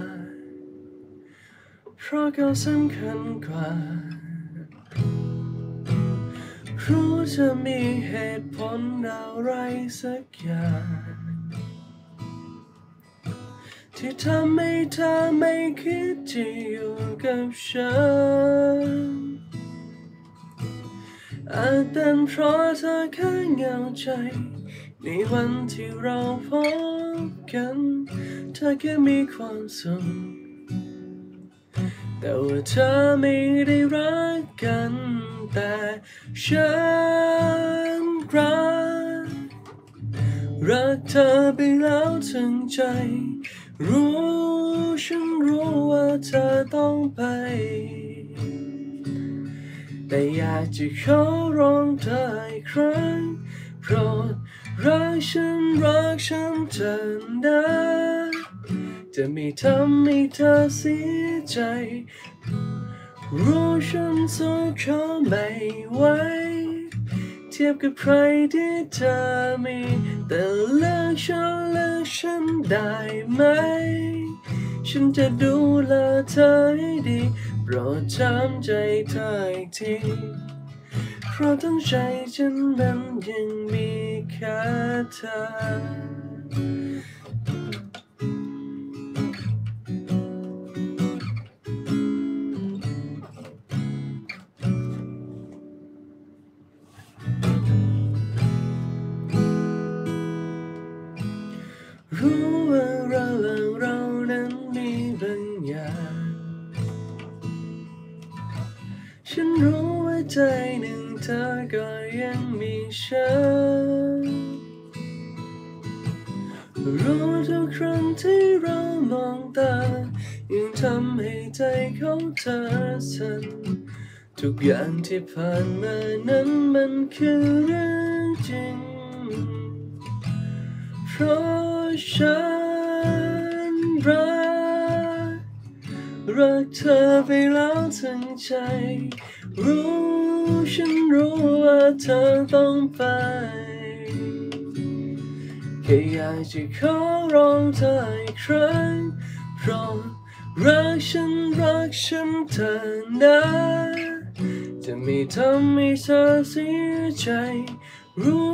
เพราะเขาสำคัญกว่ารู้จะมีเหตุผลอะไรสักอย่างที่ทำให้เธอไม่คิดจะอยู่กับฉันอาจเป็นเพราะเธอแค่เหงาใจในวันที่เราพบกันเธอแค่มีความสุขแต่ว่าเธอไม่ได้รักกันแต่ฉันรักรักเธอไปแล้วถึงใจรู้ฉันรู้ว่าเธอต้องไปแต่อยากจะขอร้องเธออีกครั้งโปรดรักฉันรักฉันเธอนะจะไม่ทำให้เธอเสียใจรู้ฉันสู้เขาไม่ไหวเทียบกับใครที่เธอมีแต่เลือกฉันเลือกฉันได้ไหมฉันจะดูแลเธอให้ดีโปรดจำใจเธออีกทีเพราะทั้งใจฉันนั้นยังมีแค่เธอรู้ว่าเราเรานั้นมีบางอย่างฉันรู้ว่าใจหนึ่งเธอก็ยังมีฉันรู้ทุกครั้งที่เรามองตายังทำให้ใจของเธอสั่นทุกอย่างที่ผ่านมานั้นมันคือเรื่องจริงเพราะฉันรักรักเธอไปแล้วทั้งใจรู้ฉันรู้ว่าเธอต้องไปแค่อยากจะขอร้องเธออีกครั้งเพราะรักฉันรักฉันเธอนะจะไม่ทำให้เธอเสียใจรู้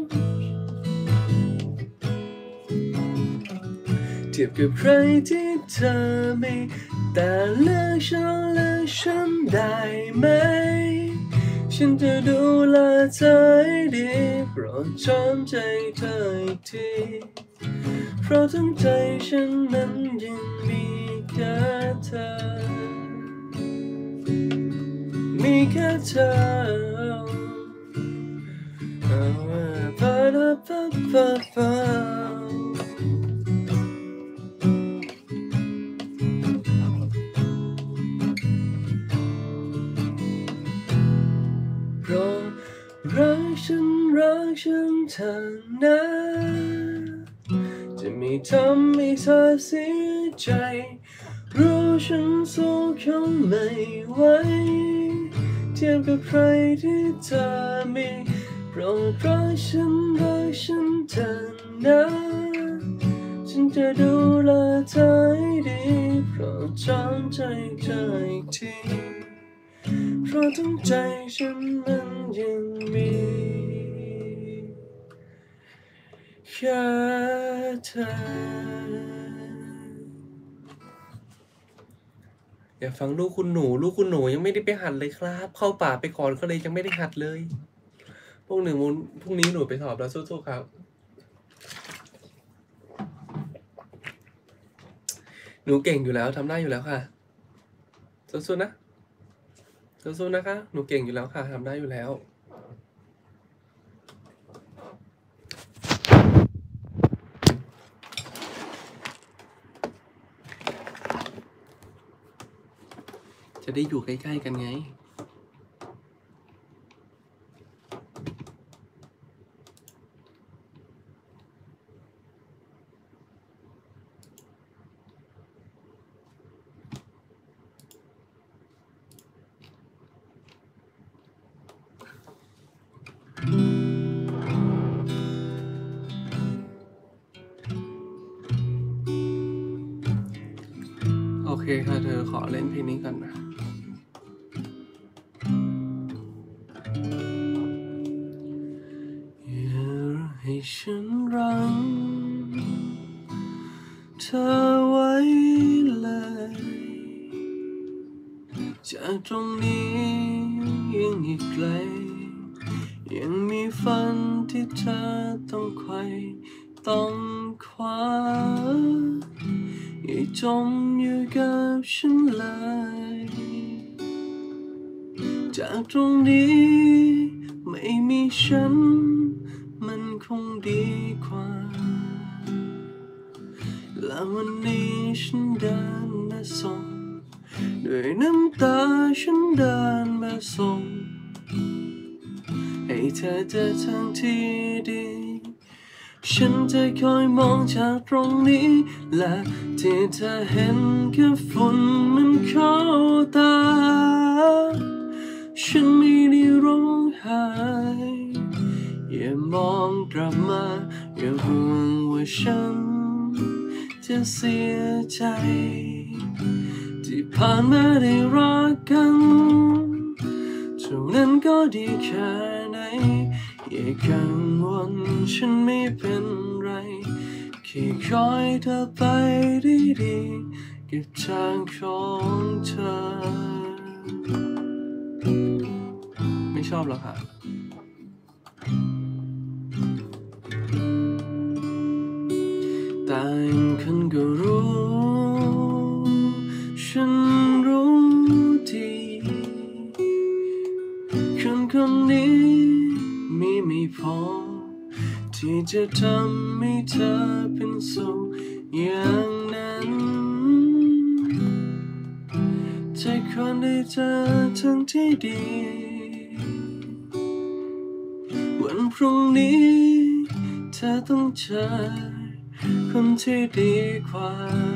เทียบกับใครที่เธอมีแต่เลือกฉันเลือกฉันได้ไหมฉันจะดูแลเธอให้ดีโปรดจำใจเธออีกทีเพราะทั้งใจฉันนั้นยังมีแค่เธอมีแค่เธอปะปะปะปะปะเพราะรักฉันรักฉันเธอนะจะไม่ทำให้เธอเสียใจรู้ฉันสู้เขาไม่ไหวเทียบกับใครที่เธอมีโปรดรักฉันรักฉันเธอนะฉันจะดูแลเธอให้ดีโปรดจำใจเธออีกทีเพราะทั้งใจฉันมันยังมีแค่เธออย่าฟังลูกคุณหนูลูกคุณหนูยังไม่ได้ไปหัดเลยครับเข้าป่าไปก่อนก็เลยยังไม่ได้หัดเลยพวกหนึ่งมุนพรุ่งนี้หนูไปสอบแล้วสู้ๆครับหนูเก่งอยู่แล้วทำได้อยู่แล้วค่ะสู้ๆนะสู้ๆนะคะหนูเก่งอยู่แล้วค่ะทำได้อยู่แล้วจะได้อยู่ใกล้ๆกันไงโอเคค่ะเธอขอเล่นเพลงนี้ก่อนนะอย่าให้ฉันรังเธอไว้เลยจากตรงนี้ยังอีกไกลยังมีฝันที่เธอต้องไขว่ต้องคว้าอย่าจมอยู่กับฉันเลยจากตรงนี้ไม่มีฉันมันคงดีกว่าและวันนี้ฉันเดินมาส่งด้วยน้ำตาฉันเดินมาส่งให้เธอเจอทางที่ดีฉันจะคอยมองจากตรงนี้และที่เธอเห็นแค่ฝุ่นมันเข้าตาฉันไม่ได้ร้องไห้อย่ามองกลับมาอย่าห่วงว่าฉันจะเสียใจที่ผ่านมาได้รักกันเท่านั้นก็ดีแค่ไหนอย่ากังวลฉันไม่เป็นไรแค่คอยเธอไปได้ดีกับทางของเธอไม่ชอบหรอค่ะต่างคนก็รู้ฉันรู้ดีคนคนนี้มีไม่พอที่จะทำให้เธอเป็นสุขอย่างนั้นใจคนได้เจอทั้งที่ดีวันพรุ่งนี้เธอต้องเจอคนที่ดีกว่า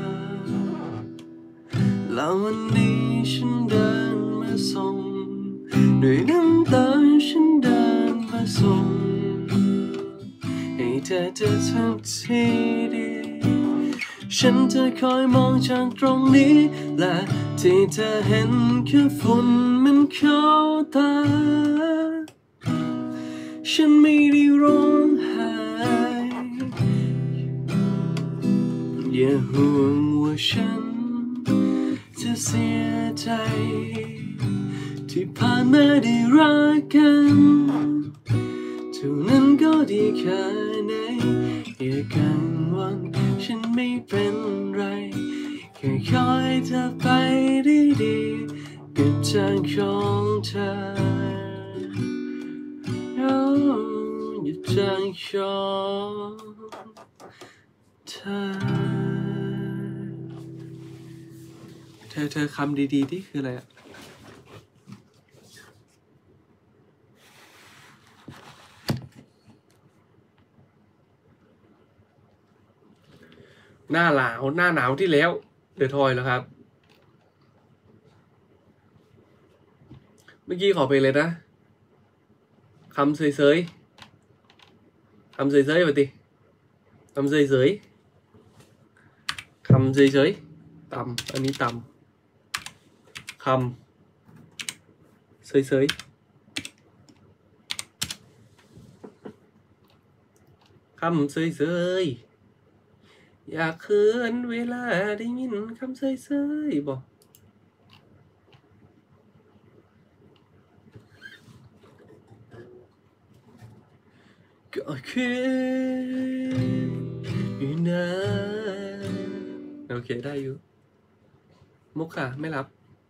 แล้ววันนี้ฉันเดินมาส่งด้วยน้ำตาฉันเดินมาส่งให้เธอเจอทางที่ดีฉันจะคอยมองจากตรงนี้และที่เธอเห็นแค่ฝุ่นมันเข้าตาฉันไม่ได้ร้องไห้อย่าห่วงว่าฉันจะเสียใจที่ผ่านมาได้รักกันเท่านั้นก็ดีแค่ไหนอย่ากังวลฉันไม่เป็นไรแค่คอยเธอไปได้ดีกับทางของเธออยู่ทางของเธอเธอเธอคำดีๆที่คืออะไรอะหน้าหนาวหน้าหนาวที่แล้วเดอะทอยแล้วครับเมื่อกี้ขอไปเลยนะคำเสยๆคำเสยๆไปติคำเสยๆคำเฉยๆต่ำอันนี้ต่ำคเสยๆคำเสยๆอยากเขินเวลาได้ยินคำเสยๆบอกก็คืออยู่นะโอเคได้อยู่มุกค่ะไม่รับ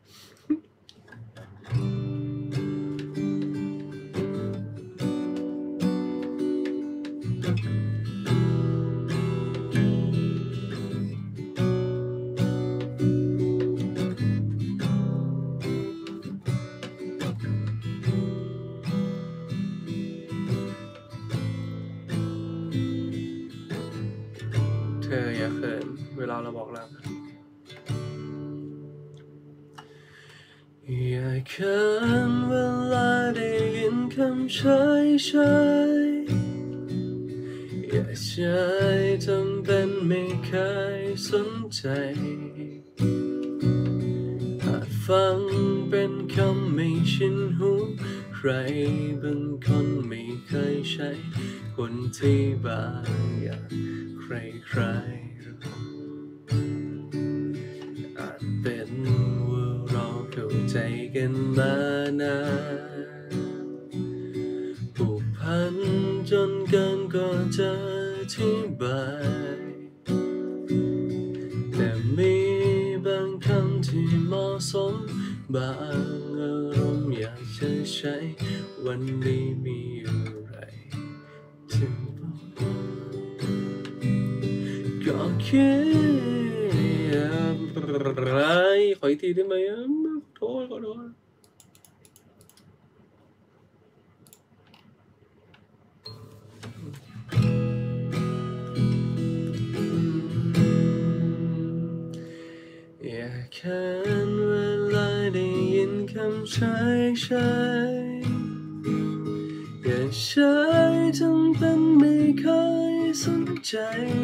เธออย่าเขินเวลาเราบอกรักอย่าเขินเวลาได้ยินคำเฉยๆอย่าใช้ทำเป็นไม่เคยสนใจอาจฟังเป็นคำไม่ชินหูใครบางคนไม่เคยใช้คนที่บางอย่างใครใครอาจเป็นว่าเราเข้าใจกันมานานผูกพันจนเกินกว่าจะอธิบายแต่มีบางคำที่เหมาะสมบางอารมณ์อยากจะใช้วันนี้มีอะไรจะบอกก็คืออะไรขออีกทีได้ไหมขอโทษขอโทษอย่าเขินเวลาได้ยินคำใช้ใช้อย่าใช้ทำเป็นไม่เคยสนใจ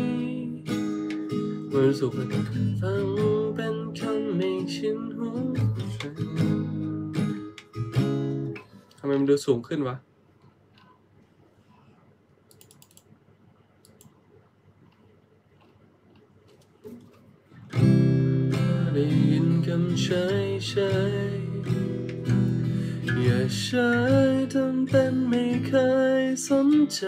มันรู้สึกว่าฟังเป็นคำไม่ชินหูทำไมมันดูสูงขึ้นวะได้ยินคำใช้ใช้อย่าใช้ทำเป็นไม่เคยสนใจ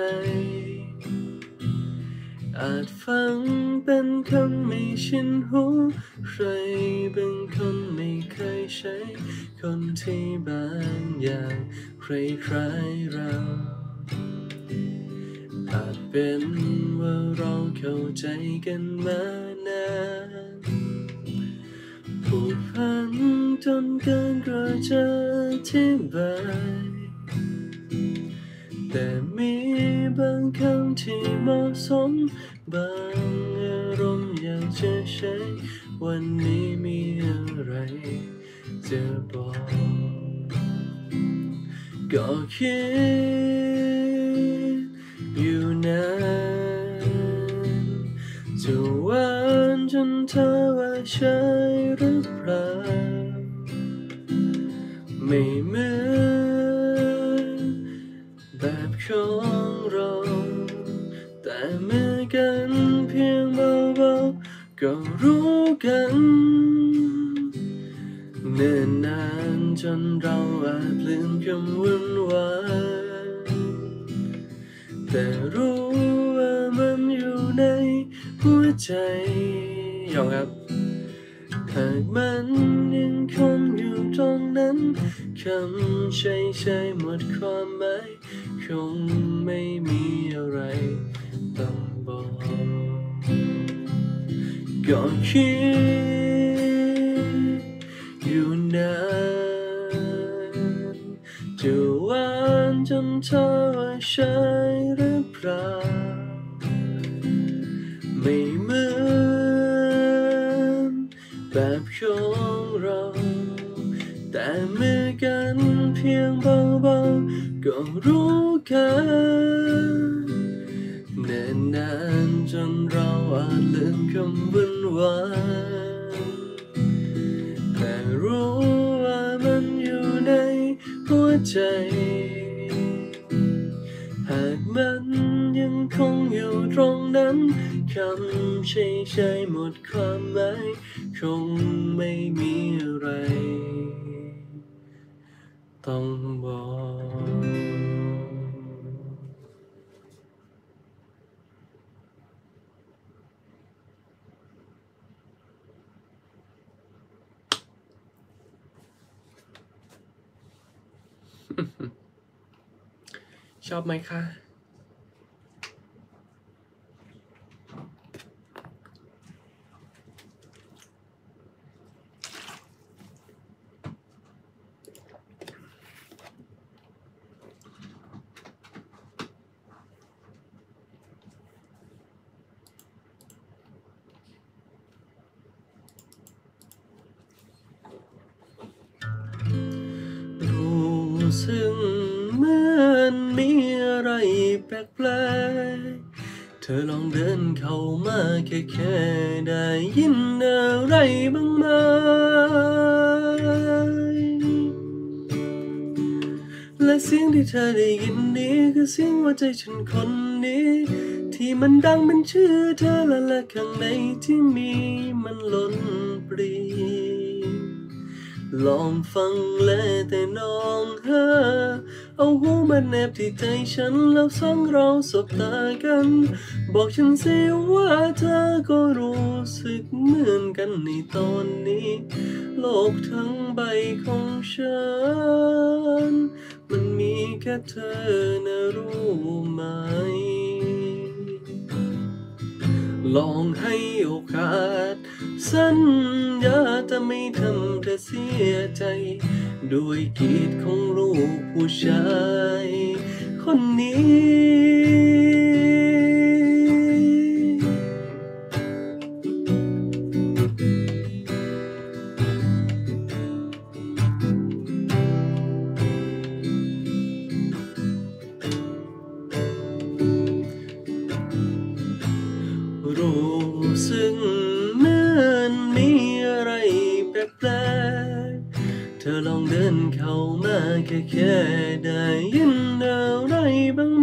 อาจฟังเป็นคำไม่ชินหูใครบางคนไม่เคยใช้คนที่บางอย่างใครใครเราอาจเป็นว่าเราเข้าใจกันมานานผูกพันจนเกินกว่าจะอธิบายแต่มีบางคำที่เหมาะสมบางอารมณ์อยากจะใช้วันนี้มีอะไรจะบอกก็คิดอยู่นานจะหวานจนเธอว่าใช่หรือเปล่าไม่เหมือนแบบของเราแต่เหมือนกันเพียงเบาๆก็รู้กันเนิ่นนานจนเราอาจลืมคำวุ่นวายแต่รู้ว่ามันอยู่ในหัวใจยอมครับหากมันยังคงอยู่ตรงนั้นคำใช้ใช้หมดความหมายคงไม่มีอะไรต้องบอกก็คิดอยู่นานจะหวานจนเธอว่าใช่หรือเปล่าไม่เหมือนแบบของเราแต่เหมือนกันเพียงเบาๆก็รู้กันเนิ่นนานจนเราอาจลืมคำวุ่นวายแต่รู้ว่ามันอยู่ในใจหากมันยังคงอยู่ตรงนั้นคำใช่ใช่หมดความหมายคงไม่มีอะไรต้องบอกชอบไหมคะรู้สึกเหมือนมีอะไรแปลกๆเธอลองเดินเข้ามาแค่แค่ได้ยินอะไรบ้างไหมและเสียงที่เธอได้ยินนี้คือเสียงหัวใจฉันคนนี้ที่มันดังเป็นชื่อเธอและและข้างในที่มีมันล้นปรีลองฟังและแต่น้องเธอเอาหูมาแนบที่ใจฉันแล้วสองเราสบตากันบอกฉันสิว่าเธอก็รู้สึกเหมือนกันในตอนนี้โลกทั้งใบของฉันมันมีแค่เธอนะรู้ไหมลองให้โอกาสสัญญาจะไม่ทำเธอเสียใจด้วยกีดของลูกผู้ชายคนนี้รู้สึกเหมือนมีอะไรแปลกๆเธอลองเดินเข้ามาแค่แค่ได้ยินอะไรบ้างไหม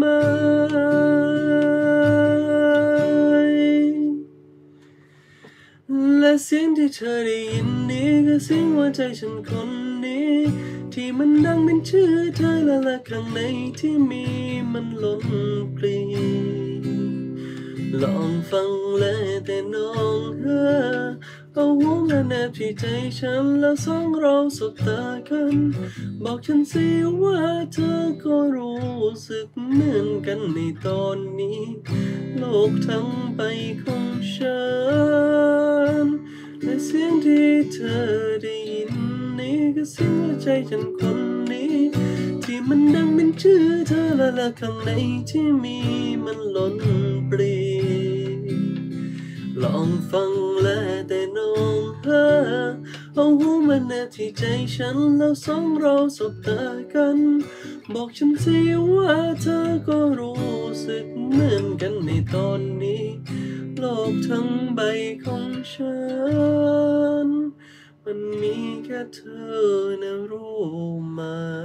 และเสียงที่เธอได้ยินนี้คือเสียงหัวใจฉันคนนี้ที่มันดังเป็นชื่อเธอและและข้างในที่มีมันล้นปรีลองฟังและแต่น้องเธอเอาหูมาแนบที่ใจฉันแล้วสองเราสบตากันบอกฉันสิว่าเธอก็รู้สึกเหมือนกันในตอนนี้โลกทั้งใบของฉันและเสียงที่เธอได้ยินนี้ก็เสียงหัวใจฉันคนนี้ที่มันดังเป็นชื่อเธอและและข้างในที่มีมันล้นปรีลองฟังและแต่น้องเธอเอาหูมาแนบที่ใจฉันแล้วสองเราสบตากันบอกฉันสิว่าเธอก็รู้สึกเหมือนกันในตอนนี้โลกทั้งใบของฉันมันมีแค่เธอนะรู้ไหม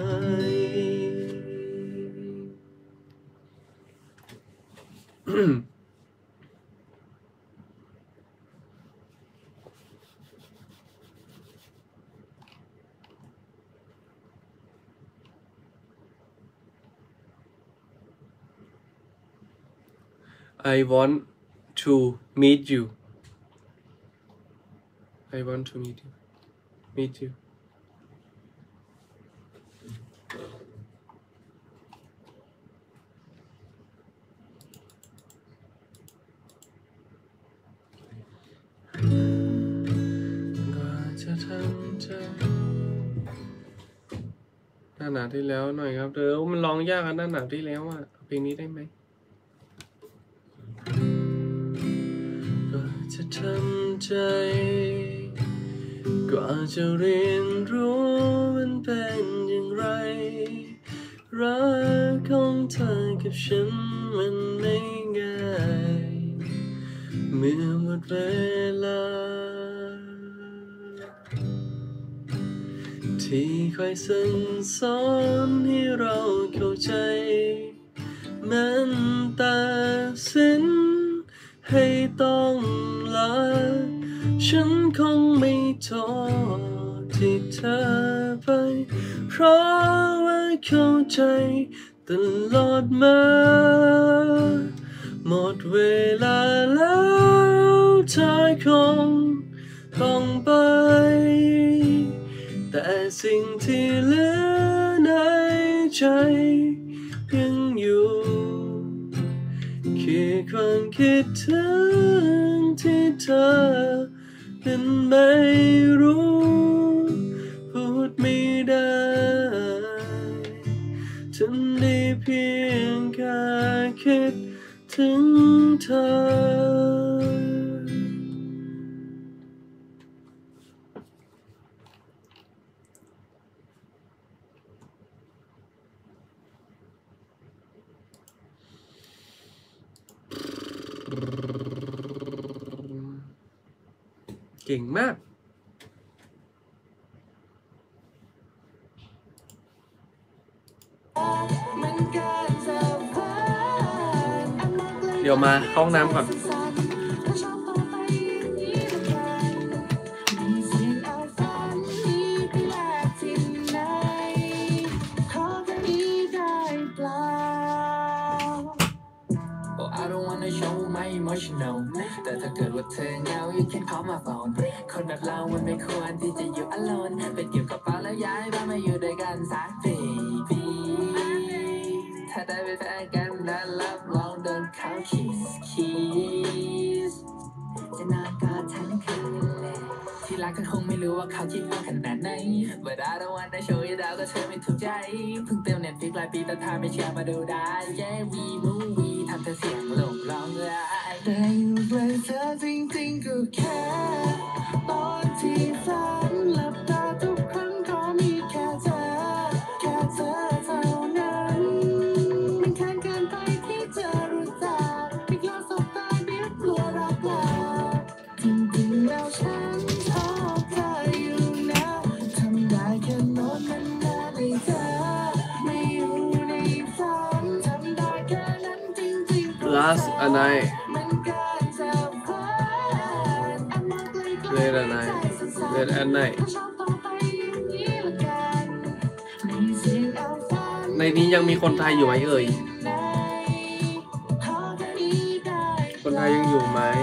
I want to meet you. I want to meet you. Meet you. ก็จะทำใจหน้าหนาวที่แล้วหน่อยครับเธอมันร้องยากกันหน้าหนาวที่แล้วอ่ะเพลงนี้ได้ไหมก็จะทำใจกว่าจะเรียนรู้มันเป็นอย่างไรรักของเธอกับฉันมันไม่ง่ายเมื่อหมดเวลาที่คอยสั่งสอนให้เราเข้าใจมันตัดสินให้ต้องลาฉันคงไม่โทษที่เธอไปเพราะว่าเข้าใจตลอดมาหมดเวลาแล้วเธอคงต้องไปแต่สิ่งที่เหลือในใจยังอยู่คือความคิดถึงที่เธอนั้นไม่รู้พูดไม่ได้ทำได้เพียงแค่คิดถึงเธอเก่งมากเดี๋ยวมาเข้าห้องน้ำก่อนแต่ถ้าเกิดว่าเธอเหงา you can call my phone คนแบบเรามันไม่ควรที่จะอยู่ alone เป็นเกี่ยวกับเป๋าแล้วย้ายบ้านมาอยู่ด้วยกันสัก baby ถ้าได้เป็นแฟนกันนั้นรับรองโดนเขา kiss kiss จะนอนกอดทั้งคืนเลยที่รักก็คงไม่รู้ว่าเขาคิดว่าขนาดไหน but I don't wanna show you ดาวก็เธอไม่ถูกใจเพิ่งเติม Netflix หลายปีแต่ถ้าไม่เชื่อมาดูได้ yeah we movie ทำแต่เสียงหลงร้องไห้แต่อยู่ใกล้เธอจริงๆก็แค่ตอนที่ฝันหลับตาทุกครั้งก็มีแค่เธอแค่เธอเท่านั้นมันแค่เกินไปที่จะรู้จักอีกแล้วสบตาเดียวกลัวรักลาจริงๆแล้วฉันชอบเธออยู่นะทำได้แค่นอนนานๆให้เธอไม่อยู่ในฝันทำได้แค่นั้นจริงๆ last a night late at night late at night ในนี้ยังมีคนไทยอยู่ไหมเอ่ยคนไทยยังอยู่ไหม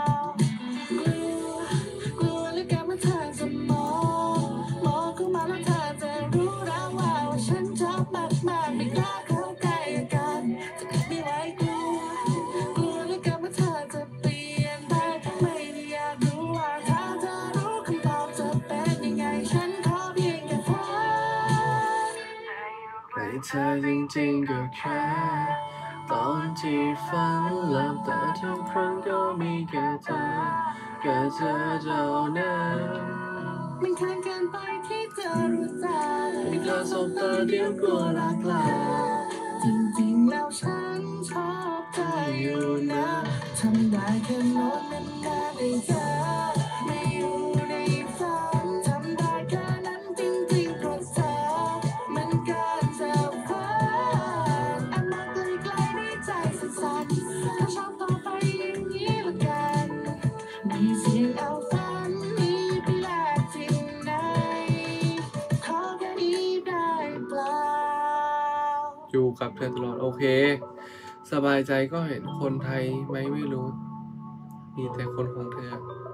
เธอจริงๆก็แค่ตอนที่ฝันหลับตาทุกครั้งก็มีแค่เธอแค่เธอเท่านั้นมันแค่เกินไปที่จะรู้จักไม่กล้าสบตาเดียวกลัวรักลาจริงๆแล้วฉันชอบเธออยู่นะทำได้แค่นอนนานๆให้เธอไม่อยู่ในฝันทำได้แค่นั้นจริงๆเพราะเธอมันเกินจะฝันอันนั้นไกลๆในใจสั่นๆถ้าชอบต่อไปอย่างนี้ละกันมีเสียงเอาฝันนี้ไปแลกที่ไหนขอแค่นี้ได้เปล่าอยู่กับเธอตลอดโอเคสบายใจก็เห็นคนไทยไหมไม่รู้มีแต่คนของเธอ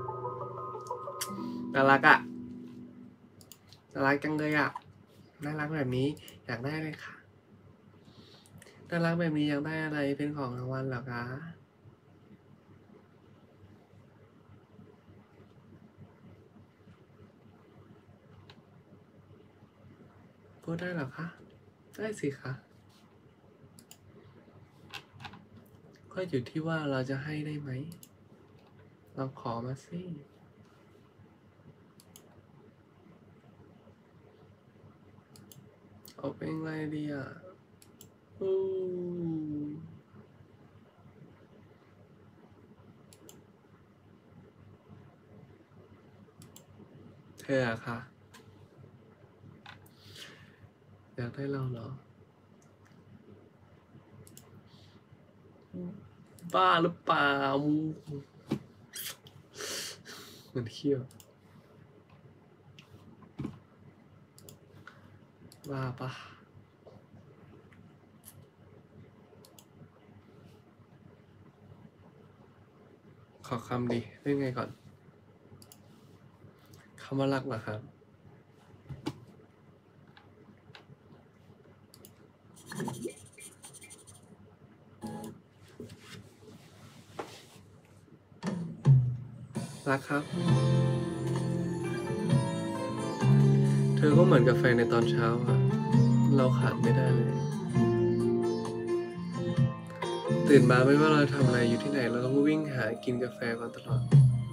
น่ารักอ่ะน่ารักจังเลยอ่ะน่ารักแบบนี้อยากได้เลยค่ะน่ารักแบบนี้อยากได้อะไรเป็นของรางวัลเหรอคะพูดได้เหรอคะได้สิคะก็อยู่ที่ว่าเราจะให้ได้ไหมลองขอมาสิเอาเป็นไงดีอ่ะอืมเธออะค่ะอยากได้เราเหรอบ้าหรือเปล่ามันเขี้ยวบ้าปะขอคำดีเรื่องไงก่อนคำว่ารักเหรอครับรักครับเธอก็เหมือนกาแฟในตอนเช้าอะเราขาดไม่ได้เลยตื่นมาไม่ว่าเราทำอะไรอยู่ที่ไหนเราต้องวิ่งหากินกาแฟกันตลอด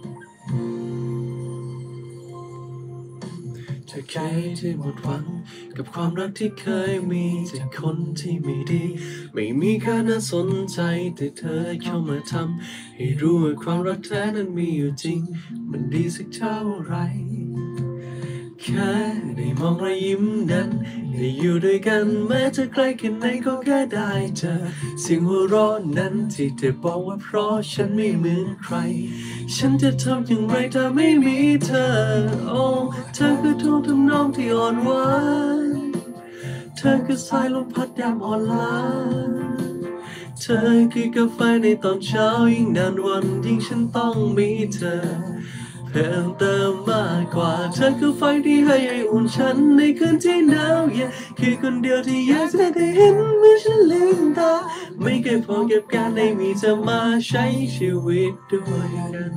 เธอเคยที่หมดหวังกับความรักที่เคยมีจากคนที่ไม่ดีไม่มีค่าน่าสนใจแต่เธอเข้ามาทำให้รู้ว่าความรักแท้นั้นมีอยู่จริงมันดีสักเท่าไรแค่ได้มองรอยยิ้มนั้นได้อยู่ด้วยกันแม้จะไกลแค่ไหนก็แค่ได้เจอเสียงหัวเราะนั้นที่เธอบอกว่าเพราะฉันไม่เหมือนใครฉันจะทำอย่างไรถ้าไม่มีเธอโอ้เธอคือท่วงทำนองที่อ่อนหวานเธอคือสายลมพัดยามอ่อนล้าเธอคือกาแฟในตอนเช้ายิ่งนานวันยิ่งฉันต้องมีเธอเพิ่มเติมมากกว่าเธอคือไฟที่ให้ไออุ่นฉันในคืนที่หนาวเย็นคือคนเดียวที่อยากจะได้เห็นเมื่อฉันลืมตาไม่เคยพอเก็บการได้มีเธอมาใช้ชีวิตด้วยกัน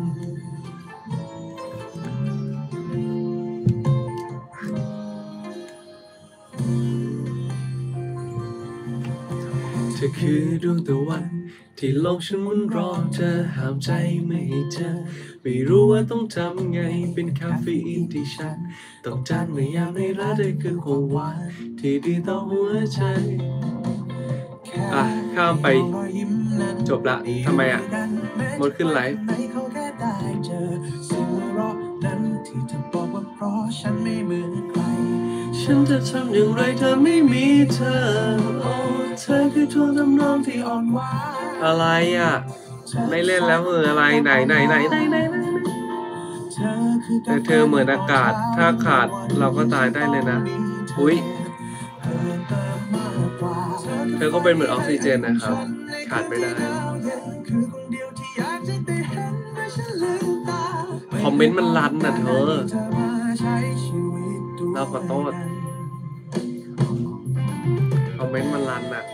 เธอคือดวงตะวันที่โลกฉันหมุนรอเธอห้ามใจไม่ให้เธอไม่รู้ว่าต้องทำไงเป็นคาเฟอีนที่ฉันต้องการเมื่อยามในร้านเธอคือของหวานที่ดีต่อหัวใจอ่ะข้ามไปจบละทำไมอ่ะหมดขึ้นไลฟ์ฉันจะทำอย่างไรถ้าไม่มีเธอโอ้เธอคือท่วงทำนองที่อ่อนหวานอะไรอ่ะไม่เล่นแล้วเอออะไรไหนไหนไหนไหนไหนแต่เธอเหมือนอากาศถ้าขาดเราก็ตายได้เลยนะอุ้ยเธอก็เป็นเหมือนออกซิเจนนะครับขาดไม่ได้คอมเมนต์มันรันน่ะเธอเราขอโทษคอมเมนต์มันรันน่ะ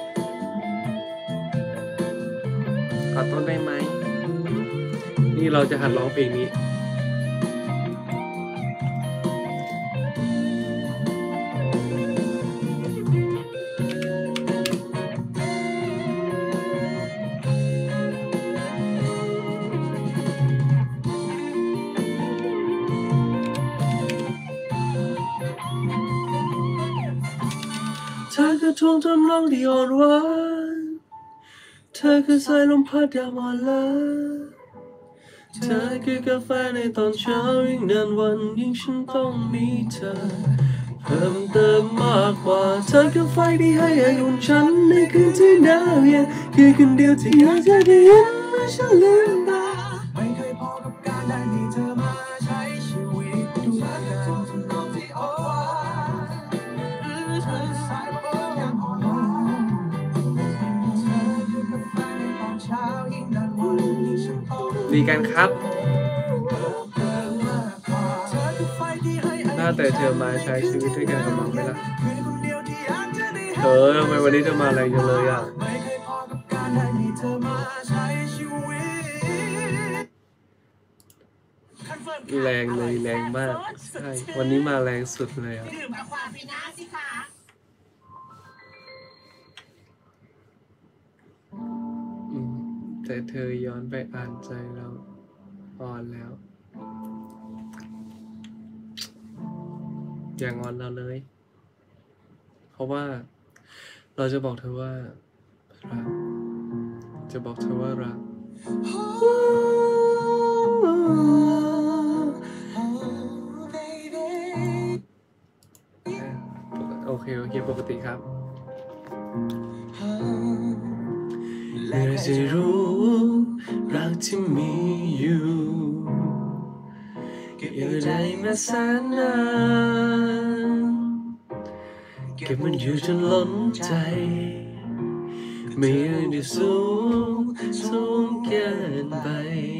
ขอโทษได้ไหมนี่เราจะหัดร้องเพลงนี้เธอคือท่วงทำนองที่อ่อนหวานเธอคือสายลมพัดยามอ่อนล้าเธอคือกาแฟในตอนเช้ายิ่งนานวันยิ่งฉันต้องมีเธอเพิ่มเติมมากกว่าเธอคือไฟที่ให้ไออุ่นฉันในคืนที่หนาวเย็นคือคนเดียวที่อยากจะได้เห็นเมื่อฉันลืมตาไม่เคยพอกับการได้มีเธอมาใช้ชีวิตด้วยกันทำนองที่อ่อนหวานเธอสายลมยังอ่อนล้าดีกันครับน่าแต่เธอมาใช้ชีวิตด้วยกันกับเราไหมล่ะเธอทำไมวันนี้เธอมาแรงจังเลยอ่ะแรงเลยแรงมากใช่วันนี้มาแรงสุดเลยอ่ะแต่เธอย้อนไปอ่านใจเราอ่อนแล้วอย่างอนเราเลยเพราะว่าเราจะบอกเธอว่ารักจะบอกเธอว่ารักโอเคโอเคปกติครับเมื่อจะรู้รักที่มีอยู่เก็บอยู่ใจมาแสนนานเก็บมันอยู่จนล้นใจไม่ยืนที่สูงสูงเกินไป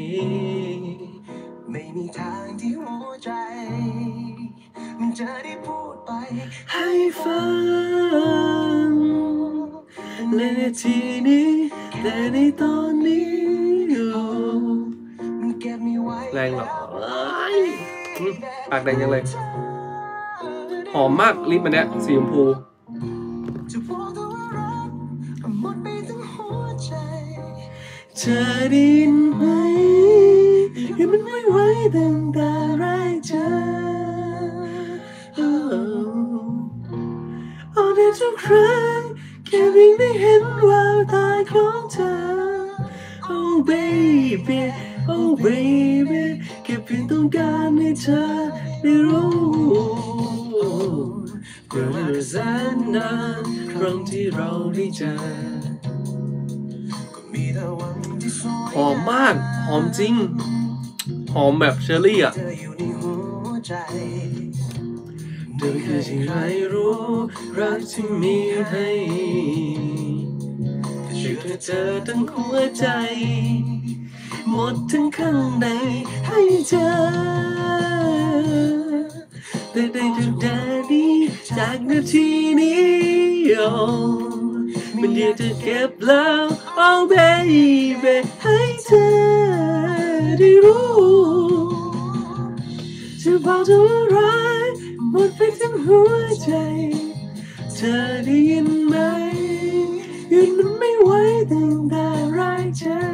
ไม่มีทางที่หัวใจมันจะได้พูดไปให้ฟังและในทีนี้แต่ในตอนนี้มันเก็บไม่ไหวแรงเหรอปากแดงยังเลยหอมมากลิปมันเนี้ยสีชมพูเธอได้ยินไหมยังมันไม่ไหวตั้งแต่แรกเจอเอาได้ทุกครั้งแค่เพียงได้เห็นแววตาของเธอ Oh baby Oh baby แค่เพียงต้องการให้เธอได้รู้กว่าเราแสนนานครั้งที่เราได้เจอหอมมากหอมจริงหอมแบบเชอร์รี่อ่ะเธอคือสิ่งไรรู้รักที่มีให้ช่วยเธอทั้งหัวใจหมดทั้งข้างในให้เธอแต่ได้ทุกนาทีจากนาทีนี้มันเดียวจะเก็บแล้ว Oh baby ให้เธอได้รู้จะบอกเธอว่ารักหมดไปทั้งหัวใจเธอได้ยินไหมยืนมันไม่ไหวตั้งแต่แรกเจอ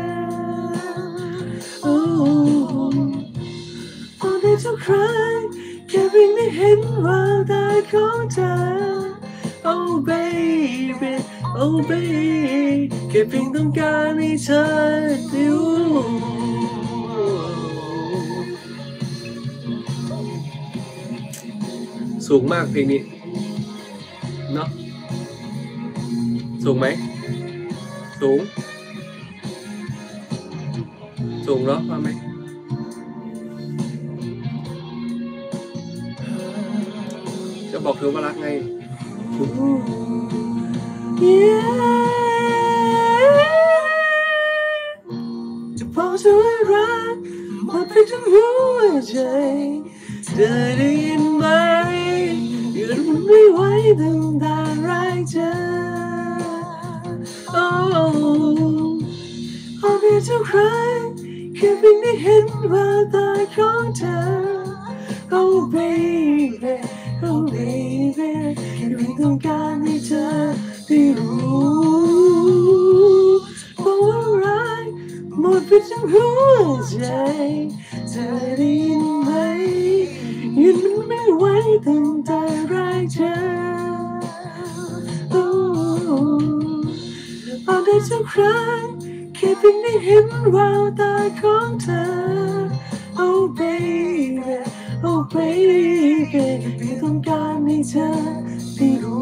Oh ตอนได้ทุกครั้งแค่เพียงได้เห็นแววตาของเธอ Oh baby Oh baby แค่เพียงต้องการให้เธอได้รู้สูงมากเพลงนี้เนาะสูงไหมสูงสูงเนาะว่าไหมจะบอกเธอว่ารักไงจะบอกเธอว่ารักหมดไปทั้งหัวใจเธอได้ยินไหมยืนมันไม่ไหวตั้งแต่แรกเจอ Oh เอาได้ทุกครั้งแค่เพียงได้เห็นแววตาของเธอ Oh baby Oh baby แค่เพียงต้องการให้เธอได้รู้บอกว่ารักหมดไปทั้งหัวใจเธอได้ยินไหมยืนมันไม่ไหวตั้งแต่แรกเจอ Oh เอาได้ทุกครั้งแค่เพียงได้เห็นแววตาของเธอ Oh baby Oh baby แค่เพียงต้องการให้เธอได้รู้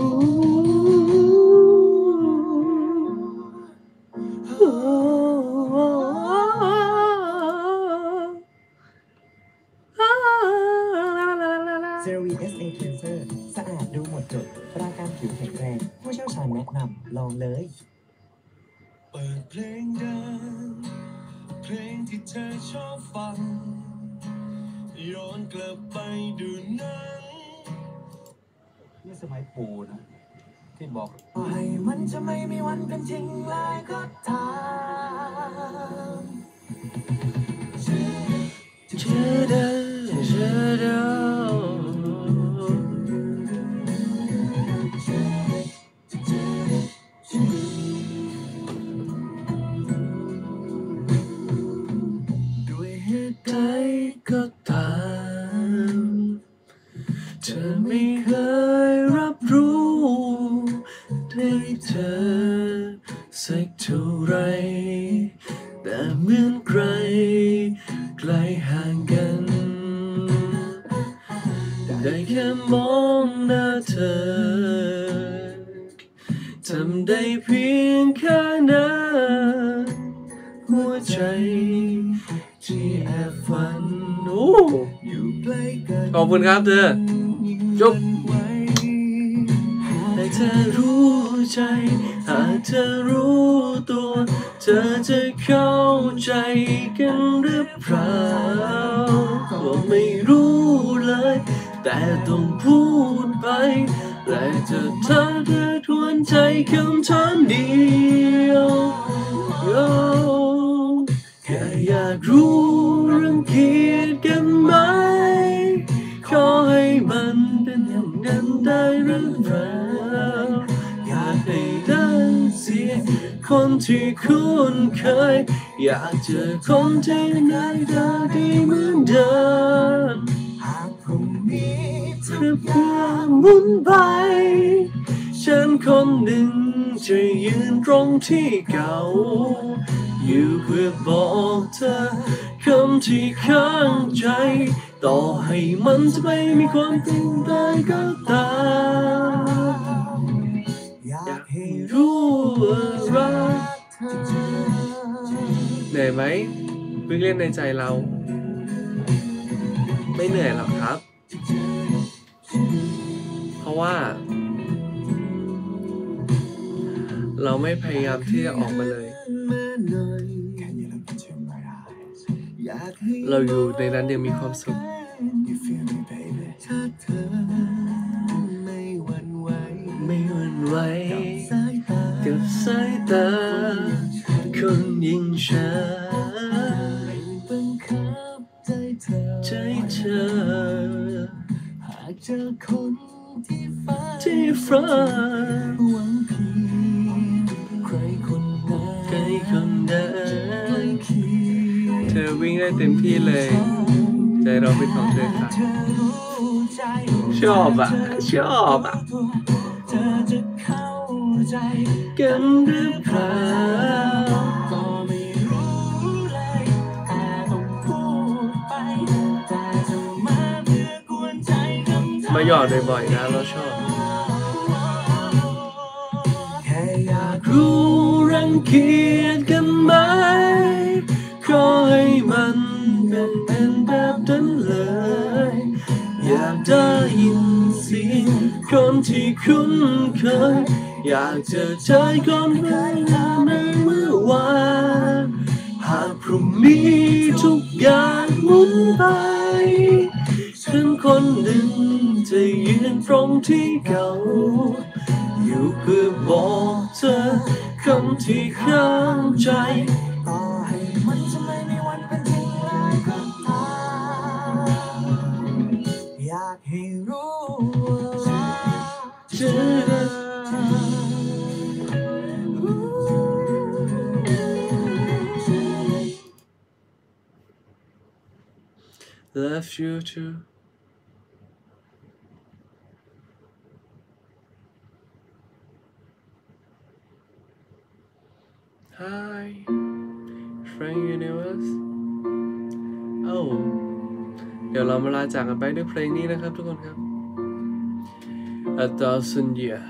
เซรวี เอส เอ Cleanser สะอาดดูหมดจดราการผิวแข็งแรงผู้เชี่ยวชาญแนะนำลองเลยเปิดเพลงดังเพลงที่เธอชอบฟังย้อนกลับไปดูหนังนี่สมัยปูนะที่บอกให้มันจะไม่มีวันเป็นจริงเลยก็ตามเธอเดินเธอเดิด้วยเหตุใดก็ตามเธอไม่เคยรับรู้ได้เธอสักเท่าไรแต่เหมือนใครไกลห่างกันได้แค่มองหน้าเธอำได้เพียงแค่นั้นหัวใจที่แอบฝันโอ้ขอบคุณครับเธอจบให้เธอรู้ใจหากเธอรู้ตัวเธอจะเข้าใจกันหรือเปล่าก็ไม่รู้เลยแต่ต้องพูดไปและจะเธอเธอทวนใจคำถามเดียวแค่อยากรู้รังเกียจกันไหมขอให้มันเป็นอย่างนั้นได้หรือเปล่าอยากให้ได้เสียคนที่คุ้นเคยอยากเจอคนที่หน้าตาดีเหมือนเดิมหากพรุ่งนี้เธอเพื่อหมุนไปฉันคนหนึ่งจะยืนตรงที่เก่าอยู่เพื่อบอกเธอคำที่ข้างใจต่อให้มันจะไม่มีความจริงใดก็ตามอยากให้รู้ว่ารักเธอเหนื่อยไหมเพิ่งเล่นในใจเราไม่เหนื่อยหรอกครับเพราะว่าเราไม่พยายามที่จะออกมาเลยเราอยู่ในนั้นยังมีความสุขไม่หวั่นไหวกับสายตาคนยิ่งฉันบังคับใจเธอใจเธอหากเจอคนที่ฟ้าที่ฟ้าหวังเพียงใครคนนั้นใครคนนั้นเธอวิ่งได้เต็มที่เลยใจเราเป็นของเธอค่ะชอบอ่ะชอบอ่ะเธอจะเข้าใจกันหรือเปล่าก็ไม่รู้เลยแต่ต้องพูดไปแต่จะมาเพื่อกวนใจคำถามมาหยอดบ่อยๆนะเราชอบแค่อยากรู้รังเกียจกันไหมขอให้มันเป็นเป็นแบบนั้นเลยอยากได้ยินเสียงคนที่คุ้นเคยอยากจะเจอคนเวลาในเมื่อวานหากพรุ่งนี้ทุกอย่างหมุนไปฉันคนหนึ่งจะยืนตรงที่เก่าอยู่เพื่อบอกเธอคำที่ข้างใจต่อให้มันจะไม่มีวันเป็นจริงเลยก็ตามอยากให้รู้ว่าเธอLove you too Hi Frank Universe เอ้าเดี๋ยวเรามาลาจากกันไปด้วยเพลงนี้นะครับทุกคนครับ A thousand years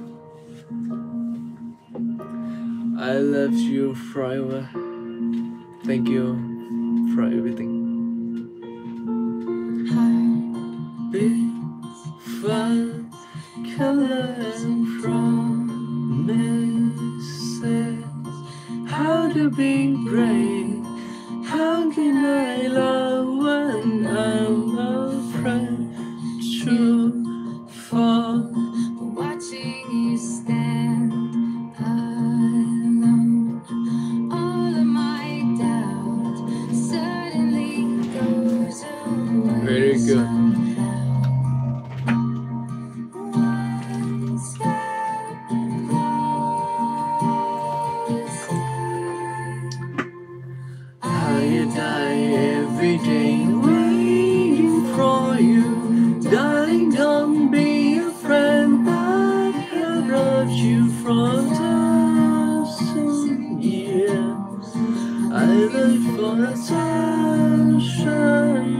I love you forever Thank you for everything Far coming from misses How to be brave How can I love when I'm afraid to fall Watching you stand alone, all of my doubt suddenly goes away. Very good One step closer. I die every day waiting for you Darling don't be afraid I have loved you for a thousand years I live for a thousand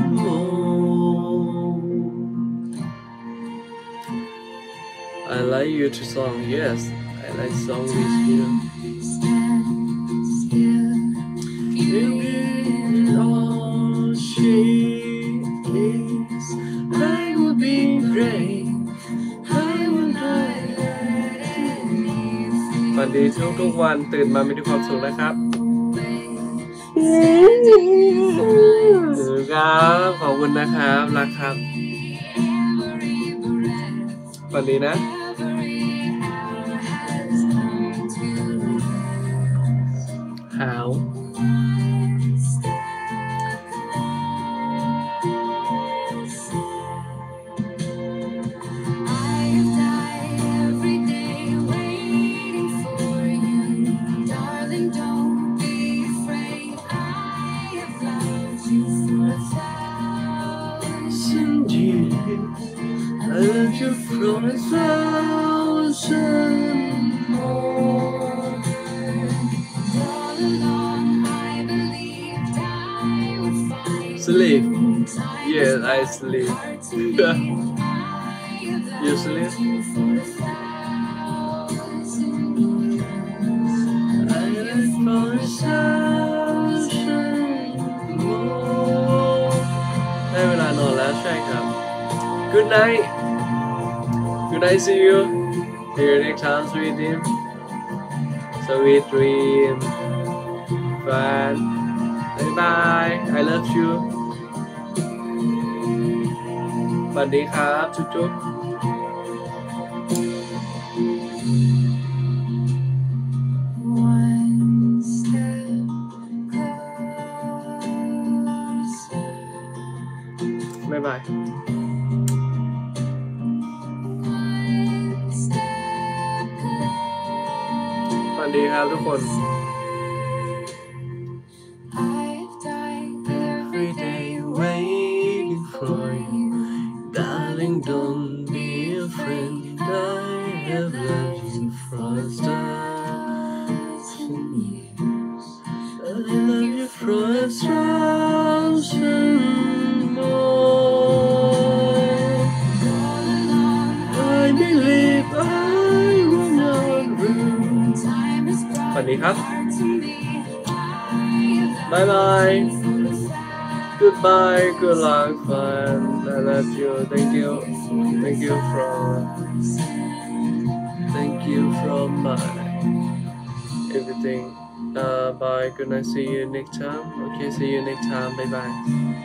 more I like you to song yes I I like song with you you give all she is I would be great I would die ฝันดีทุกๆวันตื่นมามีความสุขนะครับครับขอบคุณนะครับรักครับฝันดีนะหาวI love you from a thousand more. All along I believed I would find sleep. Yes, I sleep. You sleep? I live for a thousand more. ได้เวลานอนแล้วใช่ครับ Good night. Good night, see you. See you next time, sweet dream. Sweet dream. Fun. Bye bye. I love you. สวัสดีครับจุ๊บจุ๊บบ๊ายบายสวัสดีครับทุกคน Every day waiting for you Darling don't be afraid I have loved you for a thousand years I love you for a thousand more I believe I will not lose สวัสดีครับ Bye bye Goodbye good luck fun I love you thank you thank you from thank you from my everything uh bye good night see you next time okay see you next time bye bye